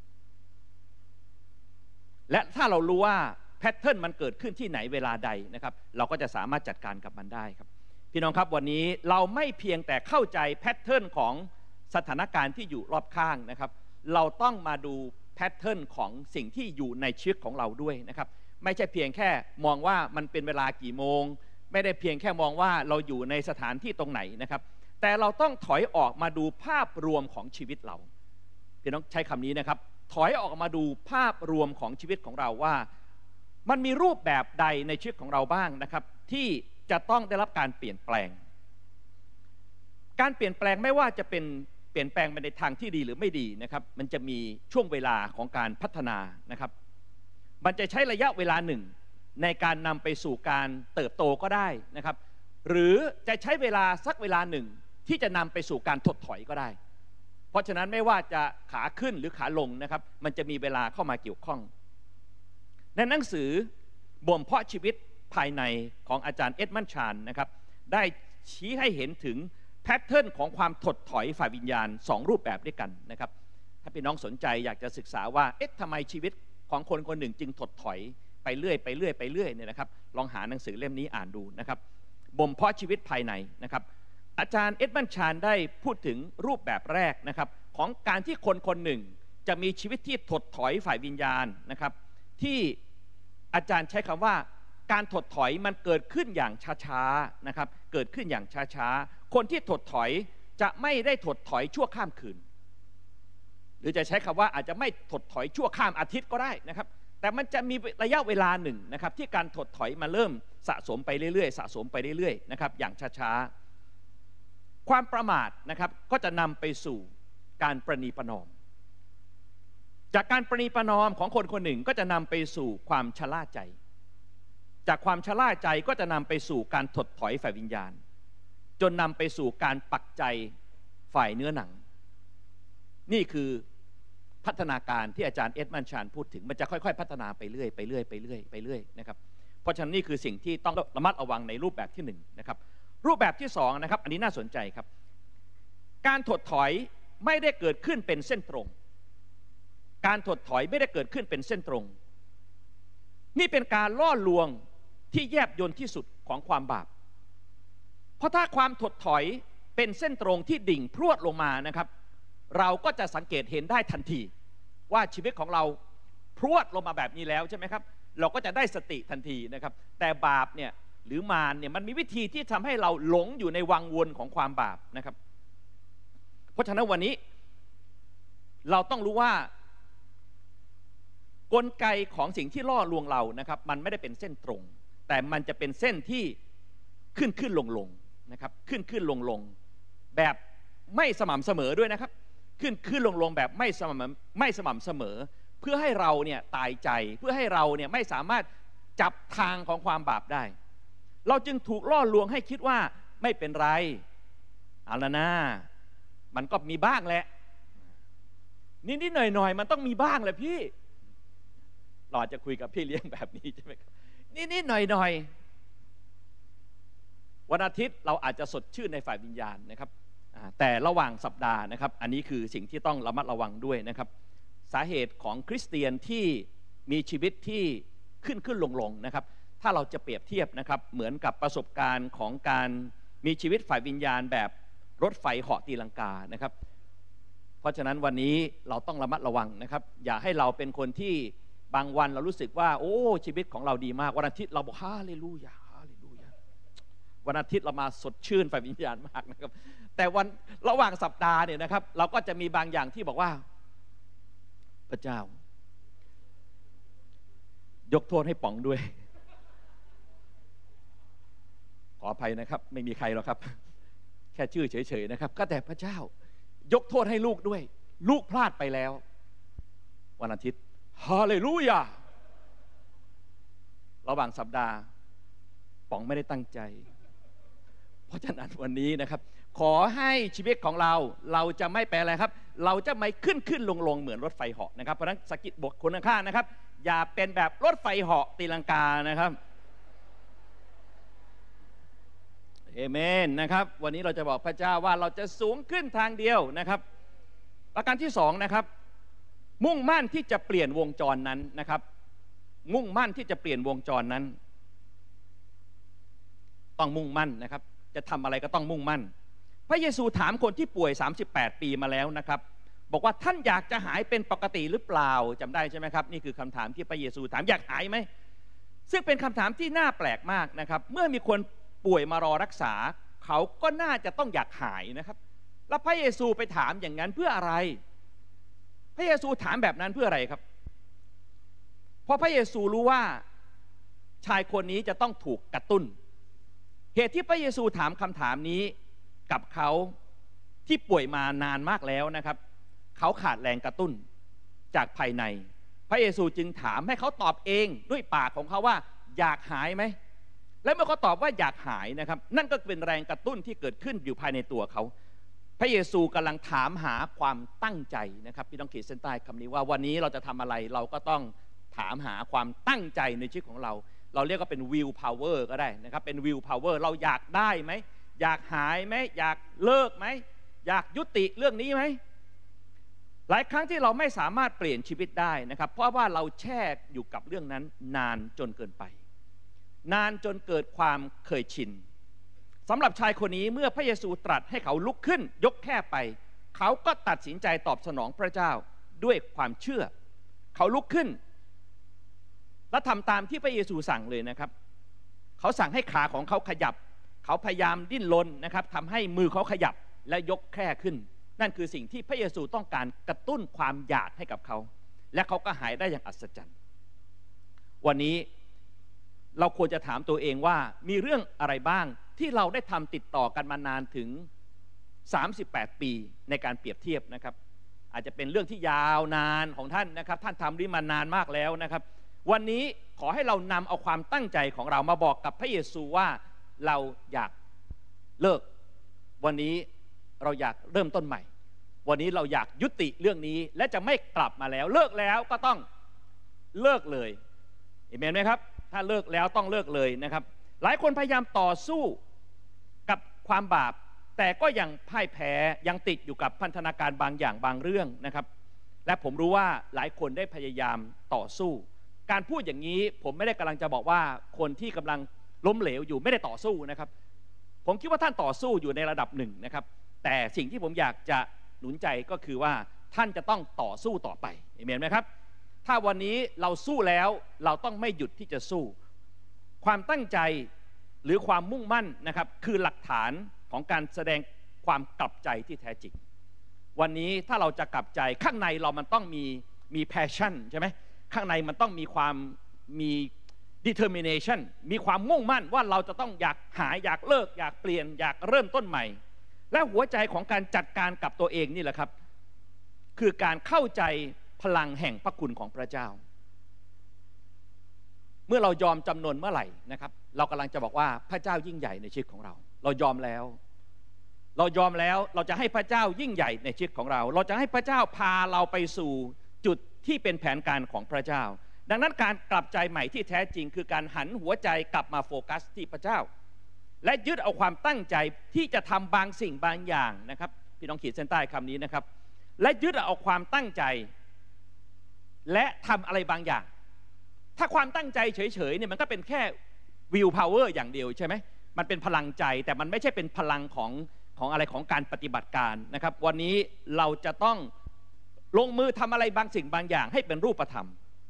และถ้าเรารู้ว่าแพทเทิร์นมันเกิดขึ้นที่ไหนเวลาใดนะครับเราก็จะสามารถจัดการกับมันได้ครับพี่น้องครับวันนี้เราไม่เพียงแต่เข้าใจแพทเทิร์นของสถานการณ์ที่อยู่รอบข้างนะครับเราต้องมาดูแพทเทิร์นของสิ่งที่อยู่ในชีวิตของเราด้วยนะครับไม่ใช่เพียงแค่มองว่ามันเป็นเวลากี่โมงไม่ได้เพียงแค่มองว่าเราอยู่ในสถานที่ตรงไหนนะครับแต่เราต้องถอยออกมาดูภาพรวมของชีวิตเราพี่น้องใช้คำนี้นะครับถอยออกมาดูภาพรวมของชีวิตของเราว่ามันมีรูปแบบใดในชีวิตของเราบ้างนะครับที่จะต้องได้รับการเปลี่ยนแปลงการเปลี่ยนแปลงไม่ว่าจะเป็นเปลี่ยนแปลงไปในทางที่ดีหรือไม่ดีนะครับมันจะมีช่วงเวลาของการพัฒนานะครับมันจะใช้ระยะเวลาหนึ่งในการนำไปสู่การเติบโตก็ได้นะครับหรือจะใช้เวลาสักเวลาหนึ่งที่จะนำไปสู่การถดถอยก็ได้เพราะฉะนั้นไม่ว่าจะขาขึ้นหรือขาลงนะครับมันจะมีเวลาเข้ามาเกี่ยวข้องในหนังสือบ่มเพาะชีวิตภายในของอาจารย์เอ็ดมันด์ชานนะครับได้ชี้ให้เห็นถึงแพทเทิร์นของความถดถอยฝ่ายวิญญาณสองรูปแบบด้วยกันนะครับถ้าพี่น้องสนใจอยากจะศึกษาว่าเอ๊ะทำไมชีวิตของคนคนหนึ่งจึงถดถอยไปเรื่อยไปเรื่อยไปเรื่อยเนี่ยนะครับลองหาหนังสือเล่มนี้อ่านดูนะครับบ่มเพาะชีวิตภายในนะครับอาจารย์เอ็ดมันด์ชานได้พูดถึงรูปแบบแรกนะครับของการที่คนคนหนึ่งจะมีชีวิตที่ถดถอยฝ่ายวิญญาณนะครับที่อาจารย์ใช้คำว่าการถดถอยมันเกิดขึ้นอย่างช้าๆนะครับเกิดขึ้นอย่างช้าๆคนที่ถดถอยจะไม่ได้ถดถอยชั่วข้ามคืนหรือจะใช้คำว่าอาจจะไม่ถดถอยชั่วข้ามอาทิตย์ก็ได้นะครับแต่มันจะมีระยะเวลาหนึ่งนะครับที่การถดถอยมาเริ่มสะสมไปเรื่อยๆสะสมไปเรื่อยๆนะครับอย่างช้าๆความประมาทนะครับก็จะนำไปสู่การประนีประนอมจากการประนีประนอมของคนคนหนึ่งก็จะนำไปสู่ความชะล่าใจจากความชะล่าใจก็จะนำไปสู่การถดถอยฝ่ายวิญญาณจนนำไปสู่การปักใจฝ่ายเนื้อหนังนี่คือพัฒนาการที่อาจารย์เอ็ดมันด์ชานพูดถึงมันจะค่อยๆพัฒนาไปเรื่อยไปเรื่อยไปเรื่อยไปเรื่อยนะครับเพราะฉะนั้นนี่คือสิ่งที่ต้องระมัดระวังในรูปแบบที่หนึ่งนะครับรูปแบบที่สองนะครับอันนี้น่าสนใจครับการถดถอยไม่ได้เกิดขึ้นเป็นเส้นตรงการถดถอยไม่ได้เกิดขึ้นเป็นเส้นตรงนี่เป็นการล่อลวงที่แยบยลที่สุดของความบาปเพราะถ้าความถดถอยเป็นเส้นตรงที่ดิ่งพรวดลงมานะครับเราก็จะสังเกตเห็นได้ทันทีว่าชีวิตของเราพรวดลงมาแบบนี้แล้วใช่ไหมครับเราก็จะได้สติทันทีนะครับแต่บาปเนี่ยหรือมารเนี่ยมันมีวิธีที่ทำให้เราหลงอยู่ในวังวนของความบาปนะครับเพราะฉะนั้นวันนี้เราต้องรู้ว่ากลไกของสิ่งที่ล่อลวงเรานะครับมันไม่ได้เป็นเส้นตรงแต่มันจะเป็นเส้นที่ขึ้นขึ้นลงลงนะครับขึ้นขึ้นลงลงแบบไม่สม่ำเสมอด้วยนะครับขึ้นขึ้นลงลงแบบไม่สม่ำไม่สม่ำเสมอเพื่อให้เราเนี่ยตายใจเพื่อให้เราเนี่ยไม่สามารถจับทางของความบาปได้เราจึงถูกล่อลวงให้คิดว่าไม่เป็นไรเอาละนะมันก็มีบ้างแหละนิดๆหน่อยๆมันต้องมีบ้างแหละพี่เราจะคุยกับพี่เลี้ยงแบบนี้ใช่ไหมครับนิดๆหน่อยๆวันอาทิตย์เราอาจจะสดชื่นในฝ่ายวิญญาณนะครับแต่ระหว่างสัปดาห์นะครับอันนี้คือสิ่งที่ต้องระมัดระวังด้วยนะครับสาเหตุของคริสเตียนที่มีชีวิตที่ขึ้นขึ้นลงลงนะครับถ้าเราจะเปรียบเทียบนะครับเหมือนกับประสบการณ์ของการมีชีวิตฝ่ายวิญญาณแบบรถไฟเหาะตีลังกานะครับเพราะฉะนั้นวันนี้เราต้องระมัดระวังนะครับอย่าให้เราเป็นคนที่บางวันเรารู้สึกว่าโอ้ชีวิตของเราดีมากวันอาทิตย์เราบอกฮาเลลูยาฮาเลลูยาวันอาทิตย์เรามาสดชื่นฝ่ายวิญญาณมากนะครับแต่วันระหว่างสัปดาห์เนี่ยนะครับเราก็จะมีบางอย่างที่บอกว่าพระเจ้ายกโทษให้ป๋องด้วยขออภัยนะครับไม่มีใครหรอกครับแค่ชื่อเฉยๆนะครับก็แต่พระเจ้ายกโทษให้ลูกด้วยลูกพลาดไปแล้ววันอาทิตย์ฮาเลลูยาระหว่างสัปดาห์ป๋องไม่ได้ตั้งใจเพราะฉะนั้นวันนี้นะครับขอให้ชีวิตของเราเราจะไม่แปลอะไรครับเราจะไม่ขึ้นขึ้นลงลงเหมือนรถไฟเหาะนะครับเพราะฉะนั้นสกิดบทคนข้างๆนะครับอย่าเป็นแบบรถไฟเหาะตีลังกานะครับเอเมนนะครับวันนี้เราจะบอกพระเจ้าว่าเราจะสูงขึ้นทางเดียวนะครับประการที่สองนะครับมุ่งมั่นที่จะเปลี่ยนวงจรนั้นนะครับมุ่งมั่นที่จะเปลี่ยนวงจรนั้นต้องมุ่งมั่นนะครับจะทำอะไรก็ต้องมุ่งมั่นพระเยซูถามคนที่ป่วยสามสิบแปดปีมาแล้วนะครับบอกว่าท่านอยากจะหายเป็นปกติหรือเปล่าจำได้ใช่ไหมครับนี่คือคำถามที่พระเยซูถามอยากหายไหมซึ่งเป็นคำถามที่น่าแปลกมากนะครับเมื่อมีคนป่วยมารอรักษาเขาก็น่าจะต้องอยากหายนะครับแล้วพระเยซูไปถามอย่างนั้นเพื่ออะไรพระเยซูถามแบบนั้นเพื่ออะไรครับเพราะพระเยซูรู้ว่าชายคนนี้จะต้องถูกกระตุ้นเหตุที่พระเยซูถามคำถามนี้กับเขาที่ป่วยมานานมากแล้วนะครับเขาขาดแรงกระตุ้นจากภายในพระเยซูจึงถามให้เขาตอบเองด้วยปากของเขาว่าอยากหายไหมและเมื่อเขาตอบว่าอยากหายนะครับนั่นก็เป็นแรงกระตุ้นที่เกิดขึ้นอยู่ภายในตัวเขาพระเยซูกำลังถามหาความตั้งใจนะครับพี่ต้องขีดเส้นใต้คำนี้ว่าวันนี้เราจะทำอะไรเราก็ต้องถามหาความตั้งใจในชีวิตของเราเราเรียกว่าเป็น will power ก็ได้นะครับเป็น will power เราอยากได้ไหมอยากหายไหมอยากเลิกไหมอยากยุติเรื่องนี้ไหมหลายครั้งที่เราไม่สามารถเปลี่ยนชีวิตได้นะครับเพราะว่าเราแช่อยู่กับเรื่องนั้นนานจนเกินไปนานจนเกิดความเคยชินสำหรับชายคนนี้เมื่อพระเยซูตรัสให้เขาลุกขึ้นยกแค่ไปเขาก็ตัดสินใจตอบสนองพระเจ้าด้วยความเชื่อเขาลุกขึ้นและทำตามที่พระเยซูสั่งเลยนะครับเขาสั่งให้ขาของเขาขยับเขาพยายามดิ้นรนนะครับทำให้มือเขาขยับและยกแค่ขึ้นนั่นคือสิ่งที่พระเยซูต้องการกระตุ้นความอยากให้กับเขาและเขาก็หายได้อย่างอัศจรรย์วันนี้เราควรจะถามตัวเองว่ามีเรื่องอะไรบ้างที่เราได้ทำติดต่อกันมานานถึงสามสิบแปดปีในการเปรียบเทียบนะครับอาจจะเป็นเรื่องที่ยาวนานของท่านนะครับท่านทำนี้มานานมากแล้วนะครับวันนี้ขอให้เรานำเอาความตั้งใจของเรามาบอกกับพระเยซูว่าเราอยากเลิกวันนี้เราอยากเริ่มต้นใหม่วันนี้เราอยากยุติเรื่องนี้และจะไม่กลับมาแล้วเลิกแล้วก็ต้องเลิกเลยเห็นไหมครับถ้าเลิกแล้วต้องเลิกเลยนะครับหลายคนพยายามต่อสู้กับความบาปแต่ก็ยังพ่ายแพ้ยังติดอยู่กับพันธนาการบางอย่างบางเรื่องนะครับและผมรู้ว่าหลายคนได้พยายามต่อสู้การพูดอย่างนี้ผมไม่ได้กำลังจะบอกว่าคนที่กำลังล้มเหลวอยู่ไม่ได้ต่อสู้นะครับผมคิดว่าท่านต่อสู้อยู่ในระดับหนึ่งนะครับแต่สิ่งที่ผมอยากจะหนุนใจก็คือว่าท่านจะต้องต่อสู้ต่อไปเห็นไหมครับถ้าวันนี้เราสู้แล้วเราต้องไม่หยุดที่จะสู้ความตั้งใจหรือความมุ่งมั่นนะครับคือหลักฐานของการแสดงความกลับใจที่แท้จริงวันนี้ถ้าเราจะกลับใจข้างในเรามันต้องมีมี passion ใช่ไหมข้างในมันต้องมีความมี determination มีความมุ่งมั่นว่าเราจะต้องอยากหายอยากเลิกอยากเปลี่ยนอยากเริ่มต้นใหม่และหัวใจของการจัดการกับตัวเองนี่แหละครับคือการเข้าใจพลังแห่งพระคุณของพระเจ้าเมื่อเรายอมจำนนเมื่อไหร่นะครับเรากำลังจะบอกว่าพระเจ้ายิ่งใหญ่ในชีวิตของเราเรายอมแล้วเรายอมแล้วเราจะให้พระเจ้ายิ่งใหญ่ในชีวิตของเราเราจะให้พระเจ้าพาเราไปสู่จุดที่เป็นแผนการของพระเจ้าดังนั้นการกลับใจใหม่ที่แท้จริงคือการหันหัวใจกลับมาโฟกัสที่พระเจ้าและยึดเอาความตั้งใจที่จะทำบางสิ่งบางอย่างนะครับพี่น้องขีดเส้นใต้คำนี้นะครับและยึดเอาความตั้งใจและทำอะไรบางอย่างถ้าความตั้งใจเฉยๆเนี่ยมันก็เป็นแค่ will power อย่างเดียวใช่ไหมมันเป็นพลังใจแต่มันไม่ใช่เป็นพลังของของอะไรของการปฏิบัติการนะครับวันนี้เราจะต้องลงมือทำอะไรบางสิ่งบางอย่างให้เป็นรูปธรรม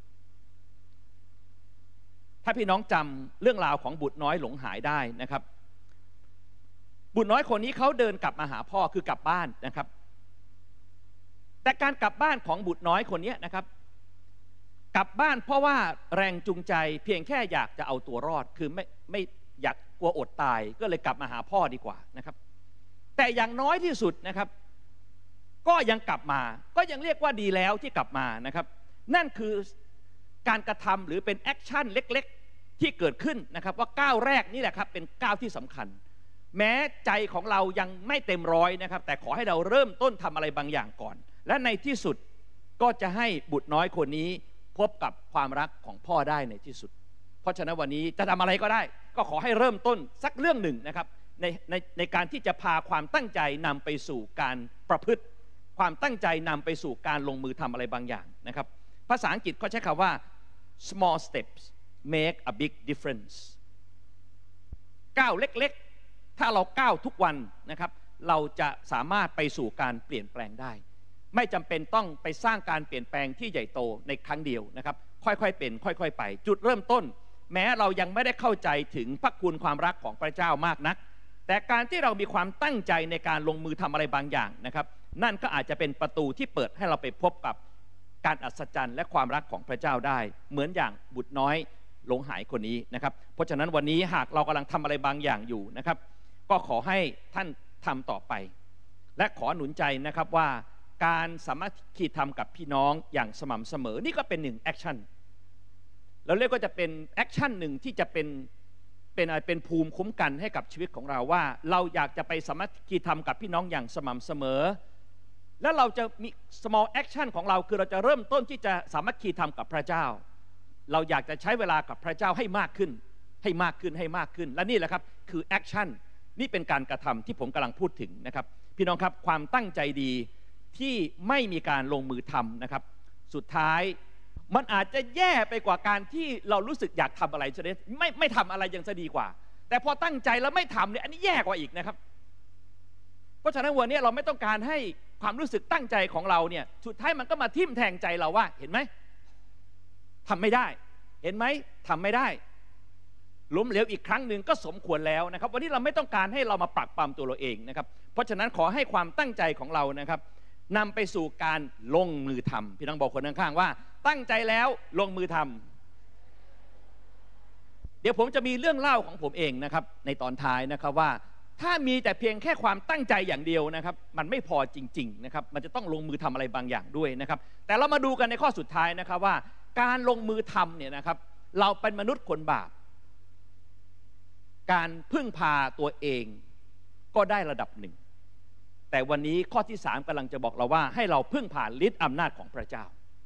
ถ้าพี่น้องจำเรื่องราวของบุตรน้อยหลงหายได้นะครับบุตรน้อยคนนี้เขาเดินกลับมาหาพ่อคือกลับบ้านนะครับแต่การกลับบ้านของบุตรน้อยคนนี้นะครับกลับบ้านเพราะว่าแรงจูงใจเพียงแค่อยากจะเอาตัวรอดคือไม่ไม่อยากกลัวอดตายก็เลยกลับมาหาพ่อดีกว่านะครับแต่อย่างน้อยที่สุดนะครับก็ยังกลับมาก็ยังเรียกว่าดีแล้วที่กลับมานะครับนั่นคือการกระทำหรือเป็นแอคชั่นเล็กๆที่เกิดขึ้นนะครับว่าก้าวแรกนี่แหละครับเป็นก้าวที่สำคัญแม้ใจของเรายังไม่เต็มร้อยนะครับแต่ขอให้เราเริ่มต้นทำอะไรบางอย่างก่อนและในที่สุดก็จะให้บุตรน้อยคนนี้พบกับความรักของพ่อได้ในที่สุดเพราะฉะนั้นวันนี้จะทำอะไรก็ได้ก็ขอให้เริ่มต้นสักเรื่องหนึ่งนะครับในในในการที่จะพาความตั้งใจนำไปสู่การประพฤติความตั้งใจนำไปสู่การลงมือทำอะไรบางอย่างนะครับภาษาอังกฤษเขาใช้คำว่า small steps make a big difference ก้าวเล็กๆถ้าเราก้าวทุกวันนะครับเราจะสามารถไปสู่การเปลี่ยนแปลงได้ไม่จำเป็นต้องไปสร้างการเปลี่ยนแปลงที่ใหญ่โตในครั้งเดียวนะครับค่อยๆเป็นค่อยๆไปจุดเริ่มต้นแม้เรายังไม่ได้เข้าใจถึงพระคุณความรักของพระเจ้ามากนักแต่การที่เรามีความตั้งใจในการลงมือทำอะไรบางอย่างนะครับนั่นก็อาจจะเป็นประตูที่เปิดให้เราไปพบกับการอัศจรรย์และความรักของพระเจ้าได้เหมือนอย่างบุตรน้อยหลงหายคนนี้นะครับเพราะฉะนั้นวันนี้หากเรากำลังทำอะไรบางอย่างอยู่นะครับก็ขอให้ท่านทำต่อไปและขอหนุนใจนะครับว่าการสามัคคีธรรมกับพี่น้องอย่างสม่ำเสมอนี่ก็เป็นหนึ่งแอคชั่นเราเรียกว่าจะเป็นแอคชั่นหนึ่งที่จะเป็นเป็นอะไรเป็นภูมิคุ้มกันให้กับชีวิตของเราว่าเราอยากจะไปสามัคคีธรรมกับพี่น้องอย่างสม่ำเสมอและเราจะมี small action ของเราคือเราจะเริ่มต้นที่จะสามัคคีธรรมกับพระเจ้าเราอยากจะใช้เวลากับพระเจ้าให้มากขึ้นให้มากขึ้นให้มากขึ้นและนี่แหละครับคือแอคชั่นนี่เป็นการกระทำที่ผมกำลังพูดถึงนะครับพี่น้องครับความตั้งใจดีที่ไม่มีการลงมือทำนะครับสุดท้ายมันอาจจะแย่ไปกว่าการที่เรารู้สึกอยากทำอะไรจะได้ไม่ไม่ทำอะไรยังจะดีกว่าแต่พอตั้งใจแล้วไม่ทำเนี่ยอันนี้แย่กว่าอีกนะครับเพราะฉะนั้นวันนี้เราไม่ต้องการให้ความรู้สึกตั้งใจของเราเนี่ยสุดท้ายมันก็มาทิ่มแทงใจเราว่าเห็นไหมทำไม่ได้เห็นไหมทำไม่ได้ล้มเหลวอีกครั้งหนึ่งก็สมควรแล้วนะครับวันนี้เราไม่ต้องการให้เรามาปรักปรำตัวเราเองนะครับเพราะฉะนั้นขอให้ความตั้งใจของเรานะครับนำไปสู่การลงมือทำพี่น้องบอกคนข้างๆว่าตั้งใจแล้วลงมือทำเดี๋ยวผมจะมีเรื่องเล่าของผมเองนะครับในตอนท้ายนะครับว่าถ้ามีแต่เพียงแค่ความตั้งใจอย่างเดียวนะครับมันไม่พอจริงๆนะครับมันจะต้องลงมือทำอะไรบางอย่างด้วยนะครับแต่เรามาดูกันในข้อสุดท้ายนะครับว่าการลงมือทำเนี่ยนะครับเราเป็นมนุษย์คนบาปการพึ่งพาตัวเองก็ได้ระดับหนึ่งแต่วันนี้ข้อที่สามกำลังจะบอกเราว่าให้เราพึ่งพาฤทธิ์อำนาจของพระเจ้า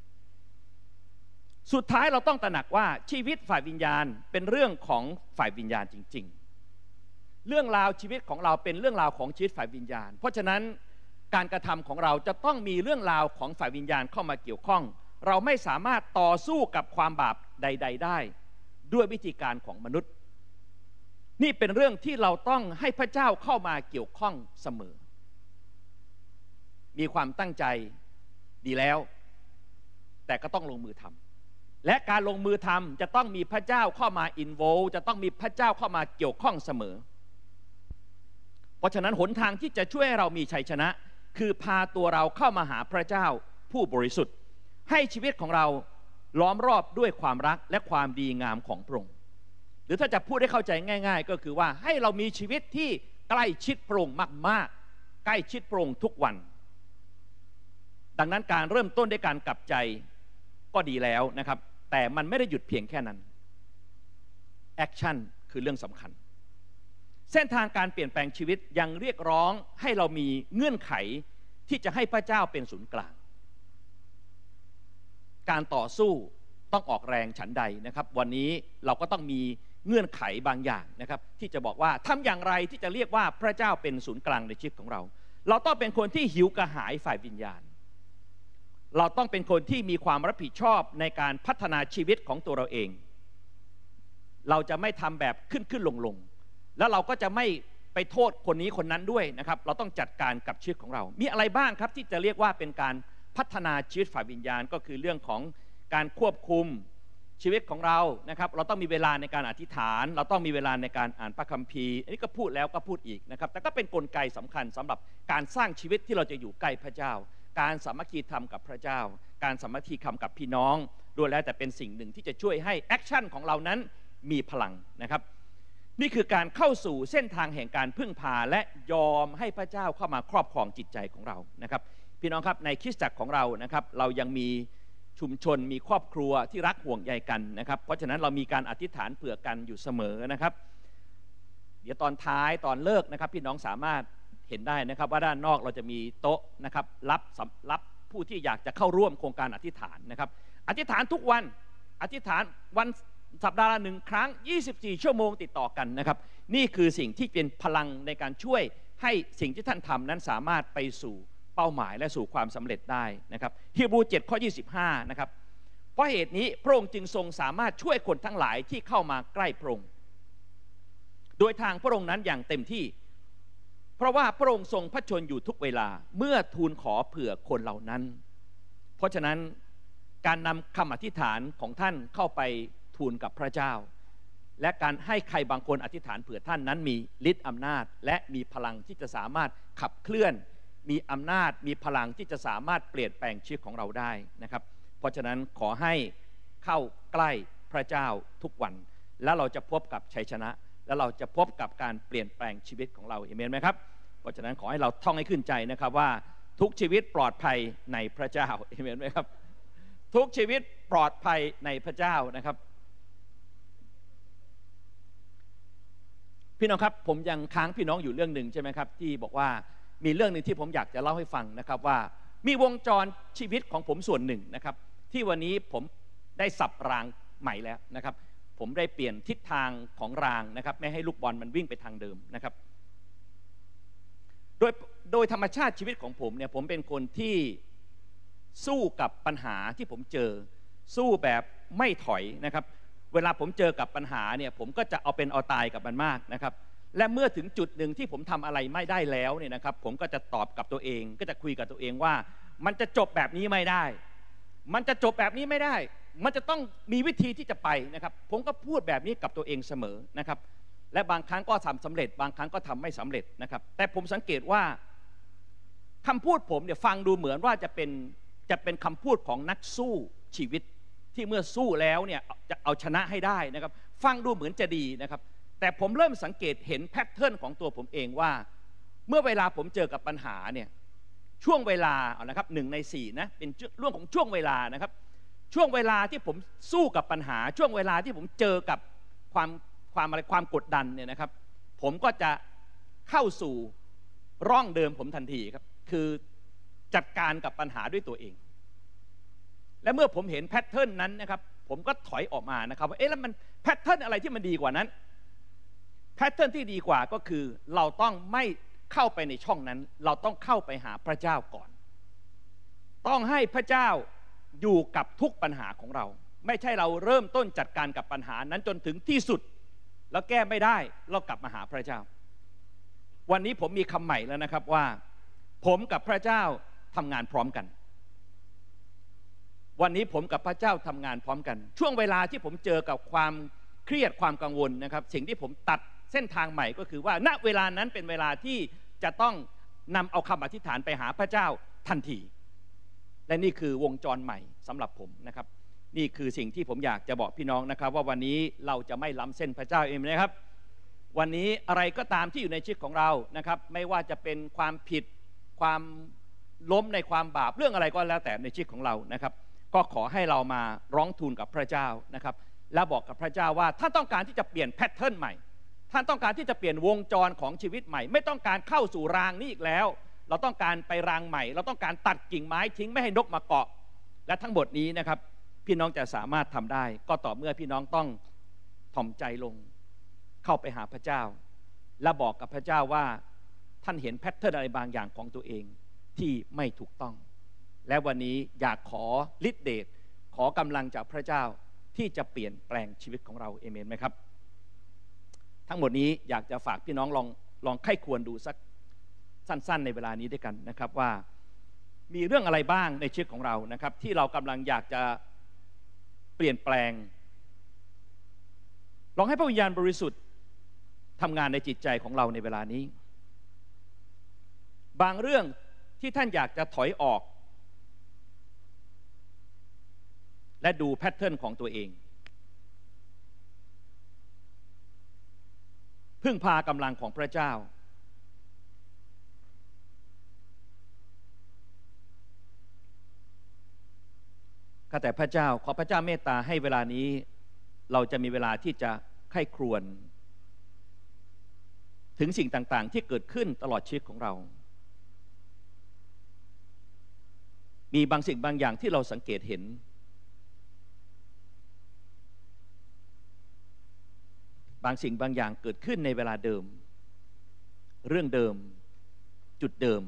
สุดท้ายเราต้องตระหนักว่าชีวิตฝ่ายวิญญาณเป็นเรื่องของฝ่ายวิญญาณจริงๆเรื่องราวชีวิตของเราเป็นเรื่องราวของชีวิตฝ่ายวิญญาณเพราะฉะนั้นการกระทำของเราจะต้องมีเรื่องราวของฝ่ายวิญญาณเข้ามาเกี่ยวข้องเราไม่สามารถต่อสู้กับความบาปใดๆได้ด้วยวิธีการของมนุษย์นี่เป็นเรื่องที่เราต้องให้พระเจ้าเข้ามาเกี่ยวข้องเสมอมีความตั้งใจดีแล้วแต่ก็ต้องลงมือทำและการลงมือทำจะต้องมีพระเจ้าเข้ามาอินโวลจะต้องมีพระเจ้าเข้ามาเกี่ยวข้องเสมอเพราะฉะนั้นหนทางที่จะช่วยให้เรามีชัยชนะคือพาตัวเราเข้ามาหาพระเจ้าผู้บริสุทธิ์ให้ชีวิตของเราล้อมรอบด้วยความรักและความดีงามของพระองค์หรือถ้าจะพูดให้เข้าใจง่ายๆก็คือว่าให้เรามีชีวิตที่ใกล้ชิดพระองค์มากๆใกล้ชิดพระองค์ทุกวันดังนั้นการเริ่มต้นด้วยการกลับใจก็ดีแล้วนะครับแต่มันไม่ได้หยุดเพียงแค่นั้นแอคชั่นคือเรื่องสำคัญเส้นทางการเปลี่ยนแปลงชีวิตยังเรียกร้องให้เรามีเงื่อนไขที่จะให้พระเจ้าเป็นศูนย์กลางการต่อสู้ต้องออกแรงฉันใดนะครับวันนี้เราก็ต้องมีเงื่อนไขบางอย่างนะครับที่จะบอกว่าทำอย่างไรที่จะเรียกว่าพระเจ้าเป็นศูนย์กลางในชีวิตของเราเราต้องเป็นคนที่หิวกระหายฝ่ายวิญญาณเราต้องเป็นคนที่มีความรับผิดชอบในการพัฒนาชีวิตของตัวเราเองเราจะไม่ทำแบบขึ้นขึ้นลงลงแล้วเราก็จะไม่ไปโทษคนนี้คนนั้นด้วยนะครับเราต้องจัดการกับชีวิตของเรามีอะไรบ้างครับที่จะเรียกว่าเป็นการพัฒนาชีวิตฝ่ายวิญญาณก็คือเรื่องของการควบคุมชีวิตของเรานะครับเราต้องมีเวลาในการอธิษฐานเราต้องมีเวลาในการอ่านพระคัมภีร์อันนี้ก็พูดแล้วก็พูดอีกนะครับแต่ก็เป็นกลไกสำคัญสำหรับการสร้างชีวิตที่เราจะอยู่ใกล้พระเจ้าการสามัคคีธรรมกับพระเจ้าการสามัคคีธรรมกับพี่น้องด้วยแล้วแต่เป็นสิ่งหนึ่งที่จะช่วยให้แอคชั่นของเรานั้นมีพลังนะครับนี่คือการเข้าสู่เส้นทางแห่งการพึ่งพาและยอมให้พระเจ้าเข้ามาครอบครองจิตใจของเรานะครับพี่น้องครับในคริสตจักรของเรานะครับเรายังมีชุมชนมีครอบครัวที่รักห่วงใยกันนะครับเพราะฉะนั้นเรามีการอธิษฐานเผื่อกันอยู่เสมอนะครับเดี๋ยวตอนท้ายตอนเลิกนะครับพี่น้องสามารถเห็นได้นะครับว่าด้านนอกเราจะมีโต๊ะนะครับรับรับผู้ที่อยากจะเข้าร่วมโครงการอธิษฐานนะครับอธิษฐานทุกวันอธิษฐานวันสัปดาห์ละหนึ่งครั้งยี่สิบสี่ชั่วโมงติดต่อกันนะครับนี่คือสิ่งที่เป็นพลังในการช่วยให้สิ่งที่ท่านทำนั้นสามารถไปสู่เป้าหมายและสู่ความสำเร็จได้นะครับฮีบรูเจ็ดข้อยี่สิบห้านะครับเพราะเหตุนี้พระองค์จึงทรงสามารถช่วยคนทั้งหลายที่เข้ามาใกล้พระองค์โดยทางพระองค์นั้นอย่างเต็มที่เพราะว่าพระองค์ทรงพระชนอยู่ทุกเวลาเมื่อทูลขอเผื่อคนเหล่านั้นเพราะฉะนั้นการนำคำอธิษฐานของท่านเข้าไปทูลกับพระเจ้าและการให้ใครบางคนอธิษฐานเผื่อท่านนั้นมีฤทธิ์อำนาจและมีพลังที่จะสามารถขับเคลื่อนมีอำนาจมีพลังที่จะสามารถเปลี่ยนแปลงชีวิตของเราได้นะครับเพราะฉะนั้นขอให้เข้าใกล้พระเจ้าทุกวันแล้วเราจะพบกับชัยชนะและเราจะพบกับการเปลี่ยนแปลงชีวิตของเราเอเมนไหมครับเพราะฉะนั้นขอให้เราท่องให้ขึ้นใจนะครับว่าทุกชีวิตปลอดภัยในพระเจ้าเห็นไหมครับทุกชีวิตปลอดภัยในพระเจ้านะครับพี่น้องครับผมยังค้างพี่น้องอยู่เรื่องหนึ่งใช่ไหมครับที่บอกว่ามีเรื่องหนึ่งที่ผมอยากจะเล่าให้ฟังนะครับว่ามีวงจรชีวิตของผมส่วนหนึ่งนะครับที่วันนี้ผมได้สับรางใหม่แล้วนะครับผมได้เปลี่ยนทิศทางของรางนะครับไม่ให้ลูกบอลมันวิ่งไปทางเดิมนะครับโดยโดยธรรมชาติชีวิตของผมเนี่ยผมเป็นคนที่สู้กับปัญหาที่ผมเจอสู้แบบไม่ถอยนะครับเวลาผมเจอกับปัญหาเนี่ยผมก็จะเอาเป็นเอาตายกับมันมากนะครับและเมื่อถึงจุดหนึ่งที่ผมทำอะไรไม่ได้แล้วเนี่ยนะครับผมก็จะตอบกับตัวเองก็จะคุยกับตัวเองว่ามันจะจบแบบนี้ไม่ได้มันจะจบแบบนี้ไม่ได้มันจะต้องมีวิธีที่จะไปนะครับผมก็พูดแบบนี้กับตัวเองเสมอนะครับและบางครั้งก็ทำสำเร็จบางครั้งก็ทำไม่สำเร็จนะครับแต่ผมสังเกตว่าคำพูดผมเนี่ยฟังดูเหมือนว่าจะเป็นจะเป็นคำพูดของนักสู้ชีวิตที่เมื่อสู้แล้วเนี่ยจะเอาชนะให้ได้นะครับฟังดูเหมือนจะดีนะครับแต่ผมเริ่มสังเกตเห็นแพทเทิร์นของตัวผมเองว่าเมื่อเวลาผมเจอกับปัญหาเนี่ยช่วงเวลาเอานะครับหนึ่งในสี่นะเป็นเรื่องของช่วงเวลานะครับช่วงเวลาที่ผมสู้กับปัญหาช่วงเวลาที่ผมเจอกับความความอะไรความกดดันเนี่ยนะครับผมก็จะเข้าสู่ร่องเดิมผมทันทีครับคือจัดการกับปัญหาด้วยตัวเองและเมื่อผมเห็นแพทเทิร์นนั้นนะครับผมก็ถอยออกมานะครับว่าเอ๊ะแล้วมันแพทเทิร์นอะไรที่มันดีกว่านั้นแพทเทิร์นที่ดีกว่าก็คือเราต้องไม่เข้าไปในช่องนั้นเราต้องเข้าไปหาพระเจ้าก่อนต้องให้พระเจ้าอยู่กับทุกปัญหาของเราไม่ใช่เราเริ่มต้นจัดการกับปัญหานั้นจนถึงที่สุดแล้วแก้ไม่ได้เรากลับมาหาพระเจ้าวันนี้ผมมีคำใหม่แล้วนะครับว่าผมกับพระเจ้าทำงานพร้อมกันวันนี้ผมกับพระเจ้าทำงานพร้อมกันช่วงเวลาที่ผมเจอกับความเครียดความกังวลนะครับสิ่งที่ผมตัดเส้นทางใหม่ก็คือว่าณเวลานั้นเป็นเวลาที่จะต้องนำเอาคำอธิษฐานไปหาพระเจ้าทันทีและนี่คือวงจรใหม่สำหรับผมนะครับนี่คือสิ่งที่ผมอยากจะบอกพี่น้องนะครับว่าวันนี้เราจะไม่ล้ำเส้นพระเจ้าเองนะครับวันนี้อะไรก็ตามที่อยู่ในชีวิตของเรานะครับไม่ว่าจะเป็นความผิดความล้มในความบาปเรื่องอะไรก็แล้วแต่ในชีวิตของเรานะครับก็ขอให้เรามาร้องทูลกับพระเจ้านะครับและบอกกับพระเจ้าว่าท่านต้องการที่จะเปลี่ยนแพทเทิร์นใหม่ท่านต้องการที่จะเปลี่ยนวงจรของชีวิตใหม่ไม่ต้องการเข้าสู่รางนี้อีกแล้วเราต้องการไปรางใหม่เราต้องการตัดกิ่งไม้ทิ้งไม่ให้นกมาเกาะและทั้งหมดนี้นะครับพี่น้องจะสามารถทำได้ก็ต่อเมื่อพี่น้องต้องถ่อมใจลงเข้าไปหาพระเจ้าและบอกกับพระเจ้าว่าท่านเห็นแพทเทิร์นอะไรบางอย่างของตัวเองที่ไม่ถูกต้องและวันนี้อยากขอฤทธิเดชขอกำลังจากพระเจ้าที่จะเปลี่ยนแปลงชีวิตของเราเอเมนไหมครับทั้งหมดนี้อยากจะฝากพี่น้องลองลองไข้ควรดูสักสั้นๆในเวลานี้ด้วยกันนะครับว่ามีเรื่องอะไรบ้างในชีวิตของเรานะครับที่เรากำลังอยากจะเปลี่ยนแปลงลองให้พระวิญญาณบริสุทธิ์ทำงานในจิตใจของเราในเวลานี้บางเรื่องที่ท่านอยากจะถอยออกและดูแพทเทิร์นของตัวเองพึ่งพากำลังของพระเจ้าข้าแต่พระเจ้าขอพระเจ้าเมตตาให้เวลานี้เราจะมีเวลาที่จะใคร่ครวญถึงสิ่งต่างๆที่เกิดขึ้นตลอดชีวิตของเรามีบางสิ่งบางอย่างที่เราสังเกตเห็นบางสิ่งบางอย่างเกิดขึ้นในเวลาเดิมเรื่องเดิมจุดเดิม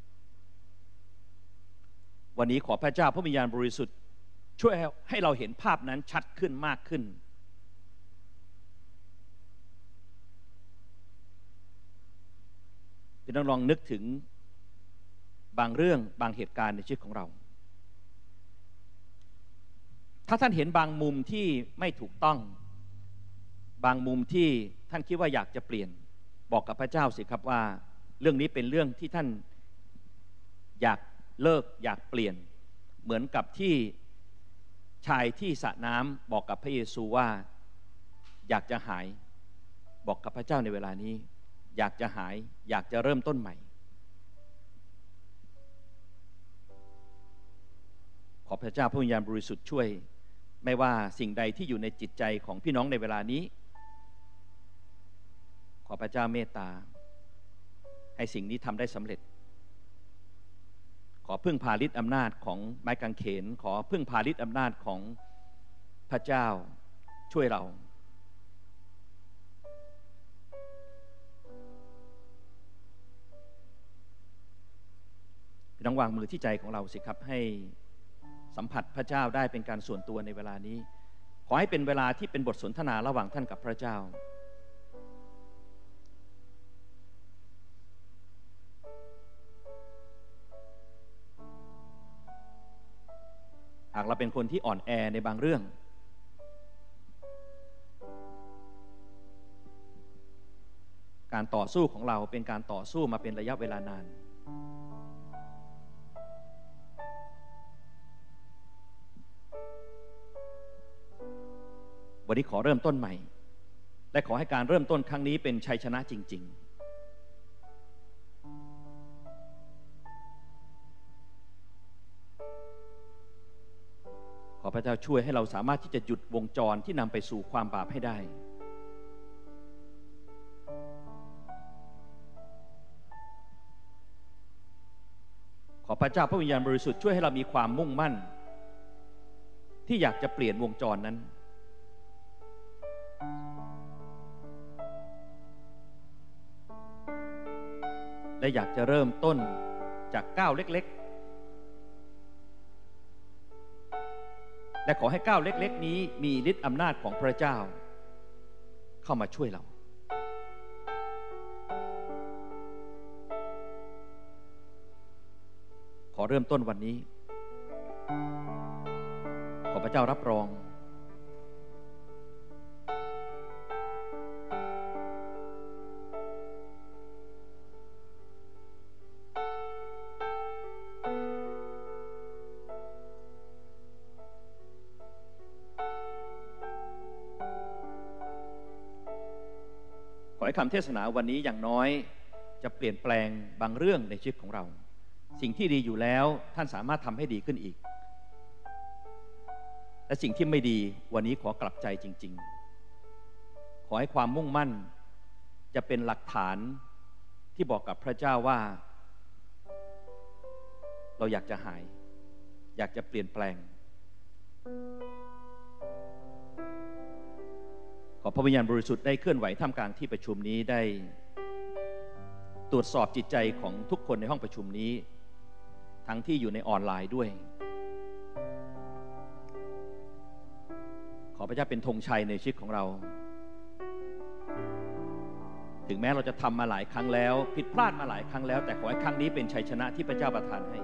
วันนี้ขอพระเจ้าพระวิญญาณบริสุทธิ์ช่วยให้เราเห็นภาพนั้นชัดขึ้นมากขึ้นพี่น้องลองนึกถึงบางเรื่องบางเหตุการณ์ในชีวิตของเราถ้าท่านเห็นบางมุมที่ไม่ถูกต้องบางมุมที่ท่านคิดว่าอยากจะเปลี่ยนบอกกับพระเจ้าสิครับว่าเรื่องนี้เป็นเรื่องที่ท่านอยากเลิกอยากเปลี่ยนเหมือนกับที่ชายที่สระน้ำบอกกับพระเยซูว่าอยากจะหายบอกกับพระเจ้าในเวลานี้อยากจะหายอยากจะเริ่มต้นใหม่ขอพระเจ้าพระวิญญาณบริสุทธิ์ช่วยไม่ว่าสิ่งใดที่อยู่ในจิตใจของพี่น้องในเวลานี้ขอพระเจ้าเมตตาให้สิ่งนี้ทำได้สำเร็จขอพึ่งพาฤทธิ์อำนาจของไม้กางเขนขอพึ่งพาฤทธิ์อำนาจของพระเจ้าช่วยเราพี่น้องวางมือที่ใจของเราสิครับให้สัมผัสพระเจ้าได้เป็นการส่วนตัวในเวลานี้ขอให้เป็นเวลาที่เป็นบทสนทนาระหว่างท่านกับพระเจ้าหากเราเป็นคนที่อ่อนแอในบางเรื่องการต่อสู้ของเราเป็นการต่อสู้มาเป็นระยะเวลานานวันนี้ขอเริ่มต้นใหม่และขอให้การเริ่มต้นครั้งนี้เป็นชัยชนะจริงๆขอพระเจ้าช่วยให้เราสามารถที่จะหยุดวงจรที่นำไปสู่ความบาปให้ได้ขอพระเจ้าพระวิญญาณบริสุทธิ์ช่วยให้เรามีความมุ่งมั่นที่อยากจะเปลี่ยนวงจรนั้นและอยากจะเริ่มต้นจากก้าวเล็กๆและขอให้ก้าวเล็กๆนี้มีฤทธิ์อำนาจของพระเจ้าเข้ามาช่วยเราขอเริ่มต้นวันนี้ขอพระเจ้ารับรองขอให้คำเทศนาวันนี้อย่างน้อยจะเปลี่ยนแปลงบางเรื่องในชีวิตของเราสิ่งที่ดีอยู่แล้วท่านสามารถทำให้ดีขึ้นอีกและสิ่งที่ไม่ดีวันนี้ขอกลับใจจริงๆขอให้ความมุ่งมั่นจะเป็นหลักฐานที่บอกกับพระเจ้าว่าเราอยากจะหายอยากจะเปลี่ยนแปลงขอพระวิญญาณบริสุทธิ์ได้เคลื่อนไหวท่ามกลางที่ประชุมนี้ได้ตรวจสอบจิตใจของทุกคนในห้องประชุมนี้ทั้งที่อยู่ในออนไลน์ด้วยขอพระเจ้าเป็นธงชัยในชีวิตของเราถึงแม้เราจะทำมาหลายครั้งแล้วผิดพลาดมาหลายครั้งแล้วแต่ขอให้ครั้งนี้เป็นชัยชนะที่พระเจ้าประทานให้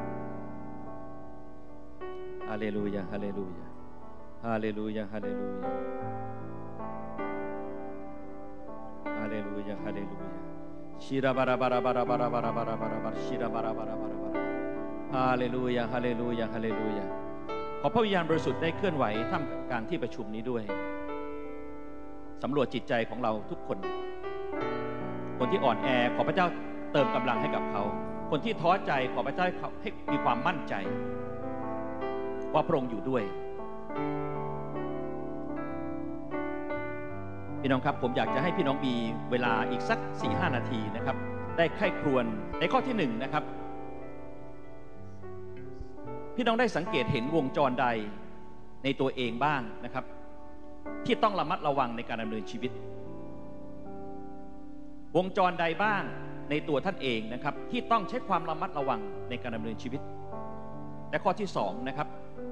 ฮาเลลูยาฮาเลลูยาฮาเลลูยาฮาเลลูยาฮาเลลูยาฮาเลลูยาชิราบาราบาราบาราบาราบาราบาราบาราบาชิราบาราบาราบาราบาราฮาเลลูยาฮาเลลูยาฮาเลลูยาขอพระวิญญาณบริสุทธิ์ได้เคลื่อนไหวท่ามกลางที่ประชุมนี้ด้วยสำรวจจิตใจของเราทุกคนคนที่อ่อนแอขอพระเจ้าเติมกำลังให้กับเขาคนที่ท้อใจขอพระเจ้าให้มีความมั่นใจว่าพระองค์อยู่ด้วยพี่น้องครับผมอยากจะให้พี่น้องมีเวลาอีกสัก สี่ถึงห้า นาทีนะครับได้ใคร่ครวญในข้อที่หนึ่งนะครับพี่น้องได้สังเกตเห็นวงจรใดในตัวเองบ้างนะครับที่ต้องระมัดระวังในการดำเนินชีวิตวงจรใดบ้างในตัวท่านเองนะครับที่ต้องใช้ความระมัดระวังในการดำเนินชีวิตและข้อที่สองนะครับ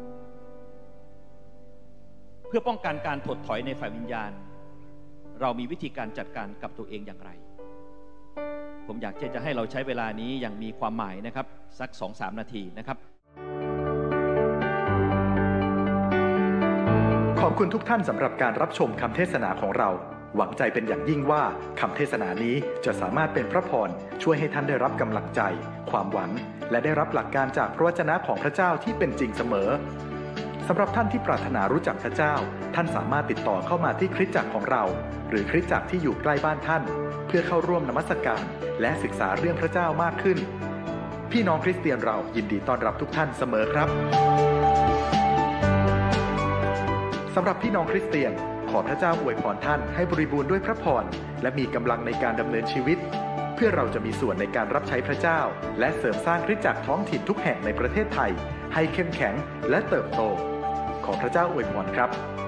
เพื่อป้องกันการถดถอยในฝ่ายวิญญาณเรามีวิธีการจัดการกับตัวเองอย่างไรผมอยากจะให้เราใช้เวลานี้อย่างมีความหมายนะครับสัก สองถึงสาม นาทีนะครับขอบคุณทุกท่านสำหรับการรับชมคำเทศนาของเราหวังใจเป็นอย่างยิ่งว่าคำเทศนานี้จะสามารถเป็นพระพรช่วยให้ท่านได้รับกำลังใจความหวังและได้รับหลักการจากพระวจนะของพระเจ้าที่เป็นจริงเสมอสำหรับท่านที่ปรารถนารู้จักพระเจ้าท่านสามารถติดต่อเข้ามาที่คริสตจักรของเราหรือคริสตจักรที่อยู่ใกล้บ้านท่านเพื่อเข้าร่วมนมัสการและศึกษาเรื่องพระเจ้ามากขึ้นพี่น้องคริสเตียนเรายินดีต้อนรับทุกท่านเสมอครับสำหรับพี่น้องคริสเตียนขอพระเจ้าอวยพรท่านให้บริบูรณ์ด้วยพระพรและมีกำลังในการดำเนินชีวิตเพื่อเราจะมีส่วนในการรับใช้พระเจ้าและเสริมสร้างคริสตจักรท้องถิ่นทุกแห่งในประเทศไทยให้เข้มแข็งและเติบโตขอพระเจ้าอวยพรครับ